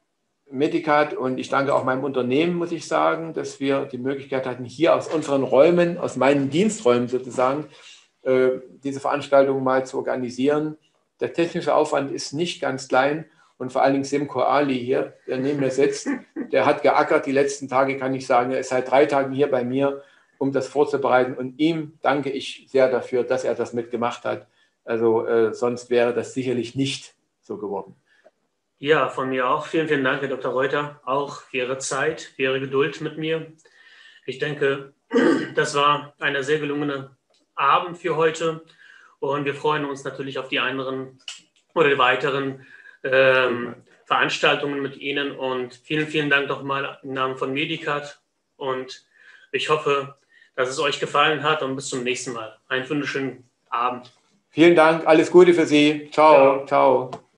Medicat und ich danke auch meinem Unternehmen, muss ich sagen, dass wir die Möglichkeit hatten, hier aus unseren Räumen, aus meinen Diensträumen sozusagen, äh, diese Veranstaltung mal zu organisieren. Der technische Aufwand ist nicht ganz klein und vor allen Dingen Sim Koali hier, der neben mir sitzt, der hat geackert die letzten Tage, kann ich sagen. Er ist seit drei Tagen hier bei mir, um das vorzubereiten und ihm danke ich sehr dafür, dass er das mitgemacht hat. Also äh, sonst wäre das sicherlich nicht so geworden.
Ja, von mir auch. Vielen, vielen Dank, Herr Doktor Reuter, auch für Ihre Zeit, für Ihre Geduld mit mir. Ich denke, das war ein sehr gelungener Abend für heute und wir freuen uns natürlich auf die anderen oder die weiteren ähm, Veranstaltungen mit Ihnen und vielen, vielen Dank nochmal im Namen von Medicat und ich hoffe, dass es euch gefallen hat und bis zum nächsten Mal. Einen wunderschönen Abend.
Vielen Dank, alles Gute für Sie. Ciao, ciao. ciao.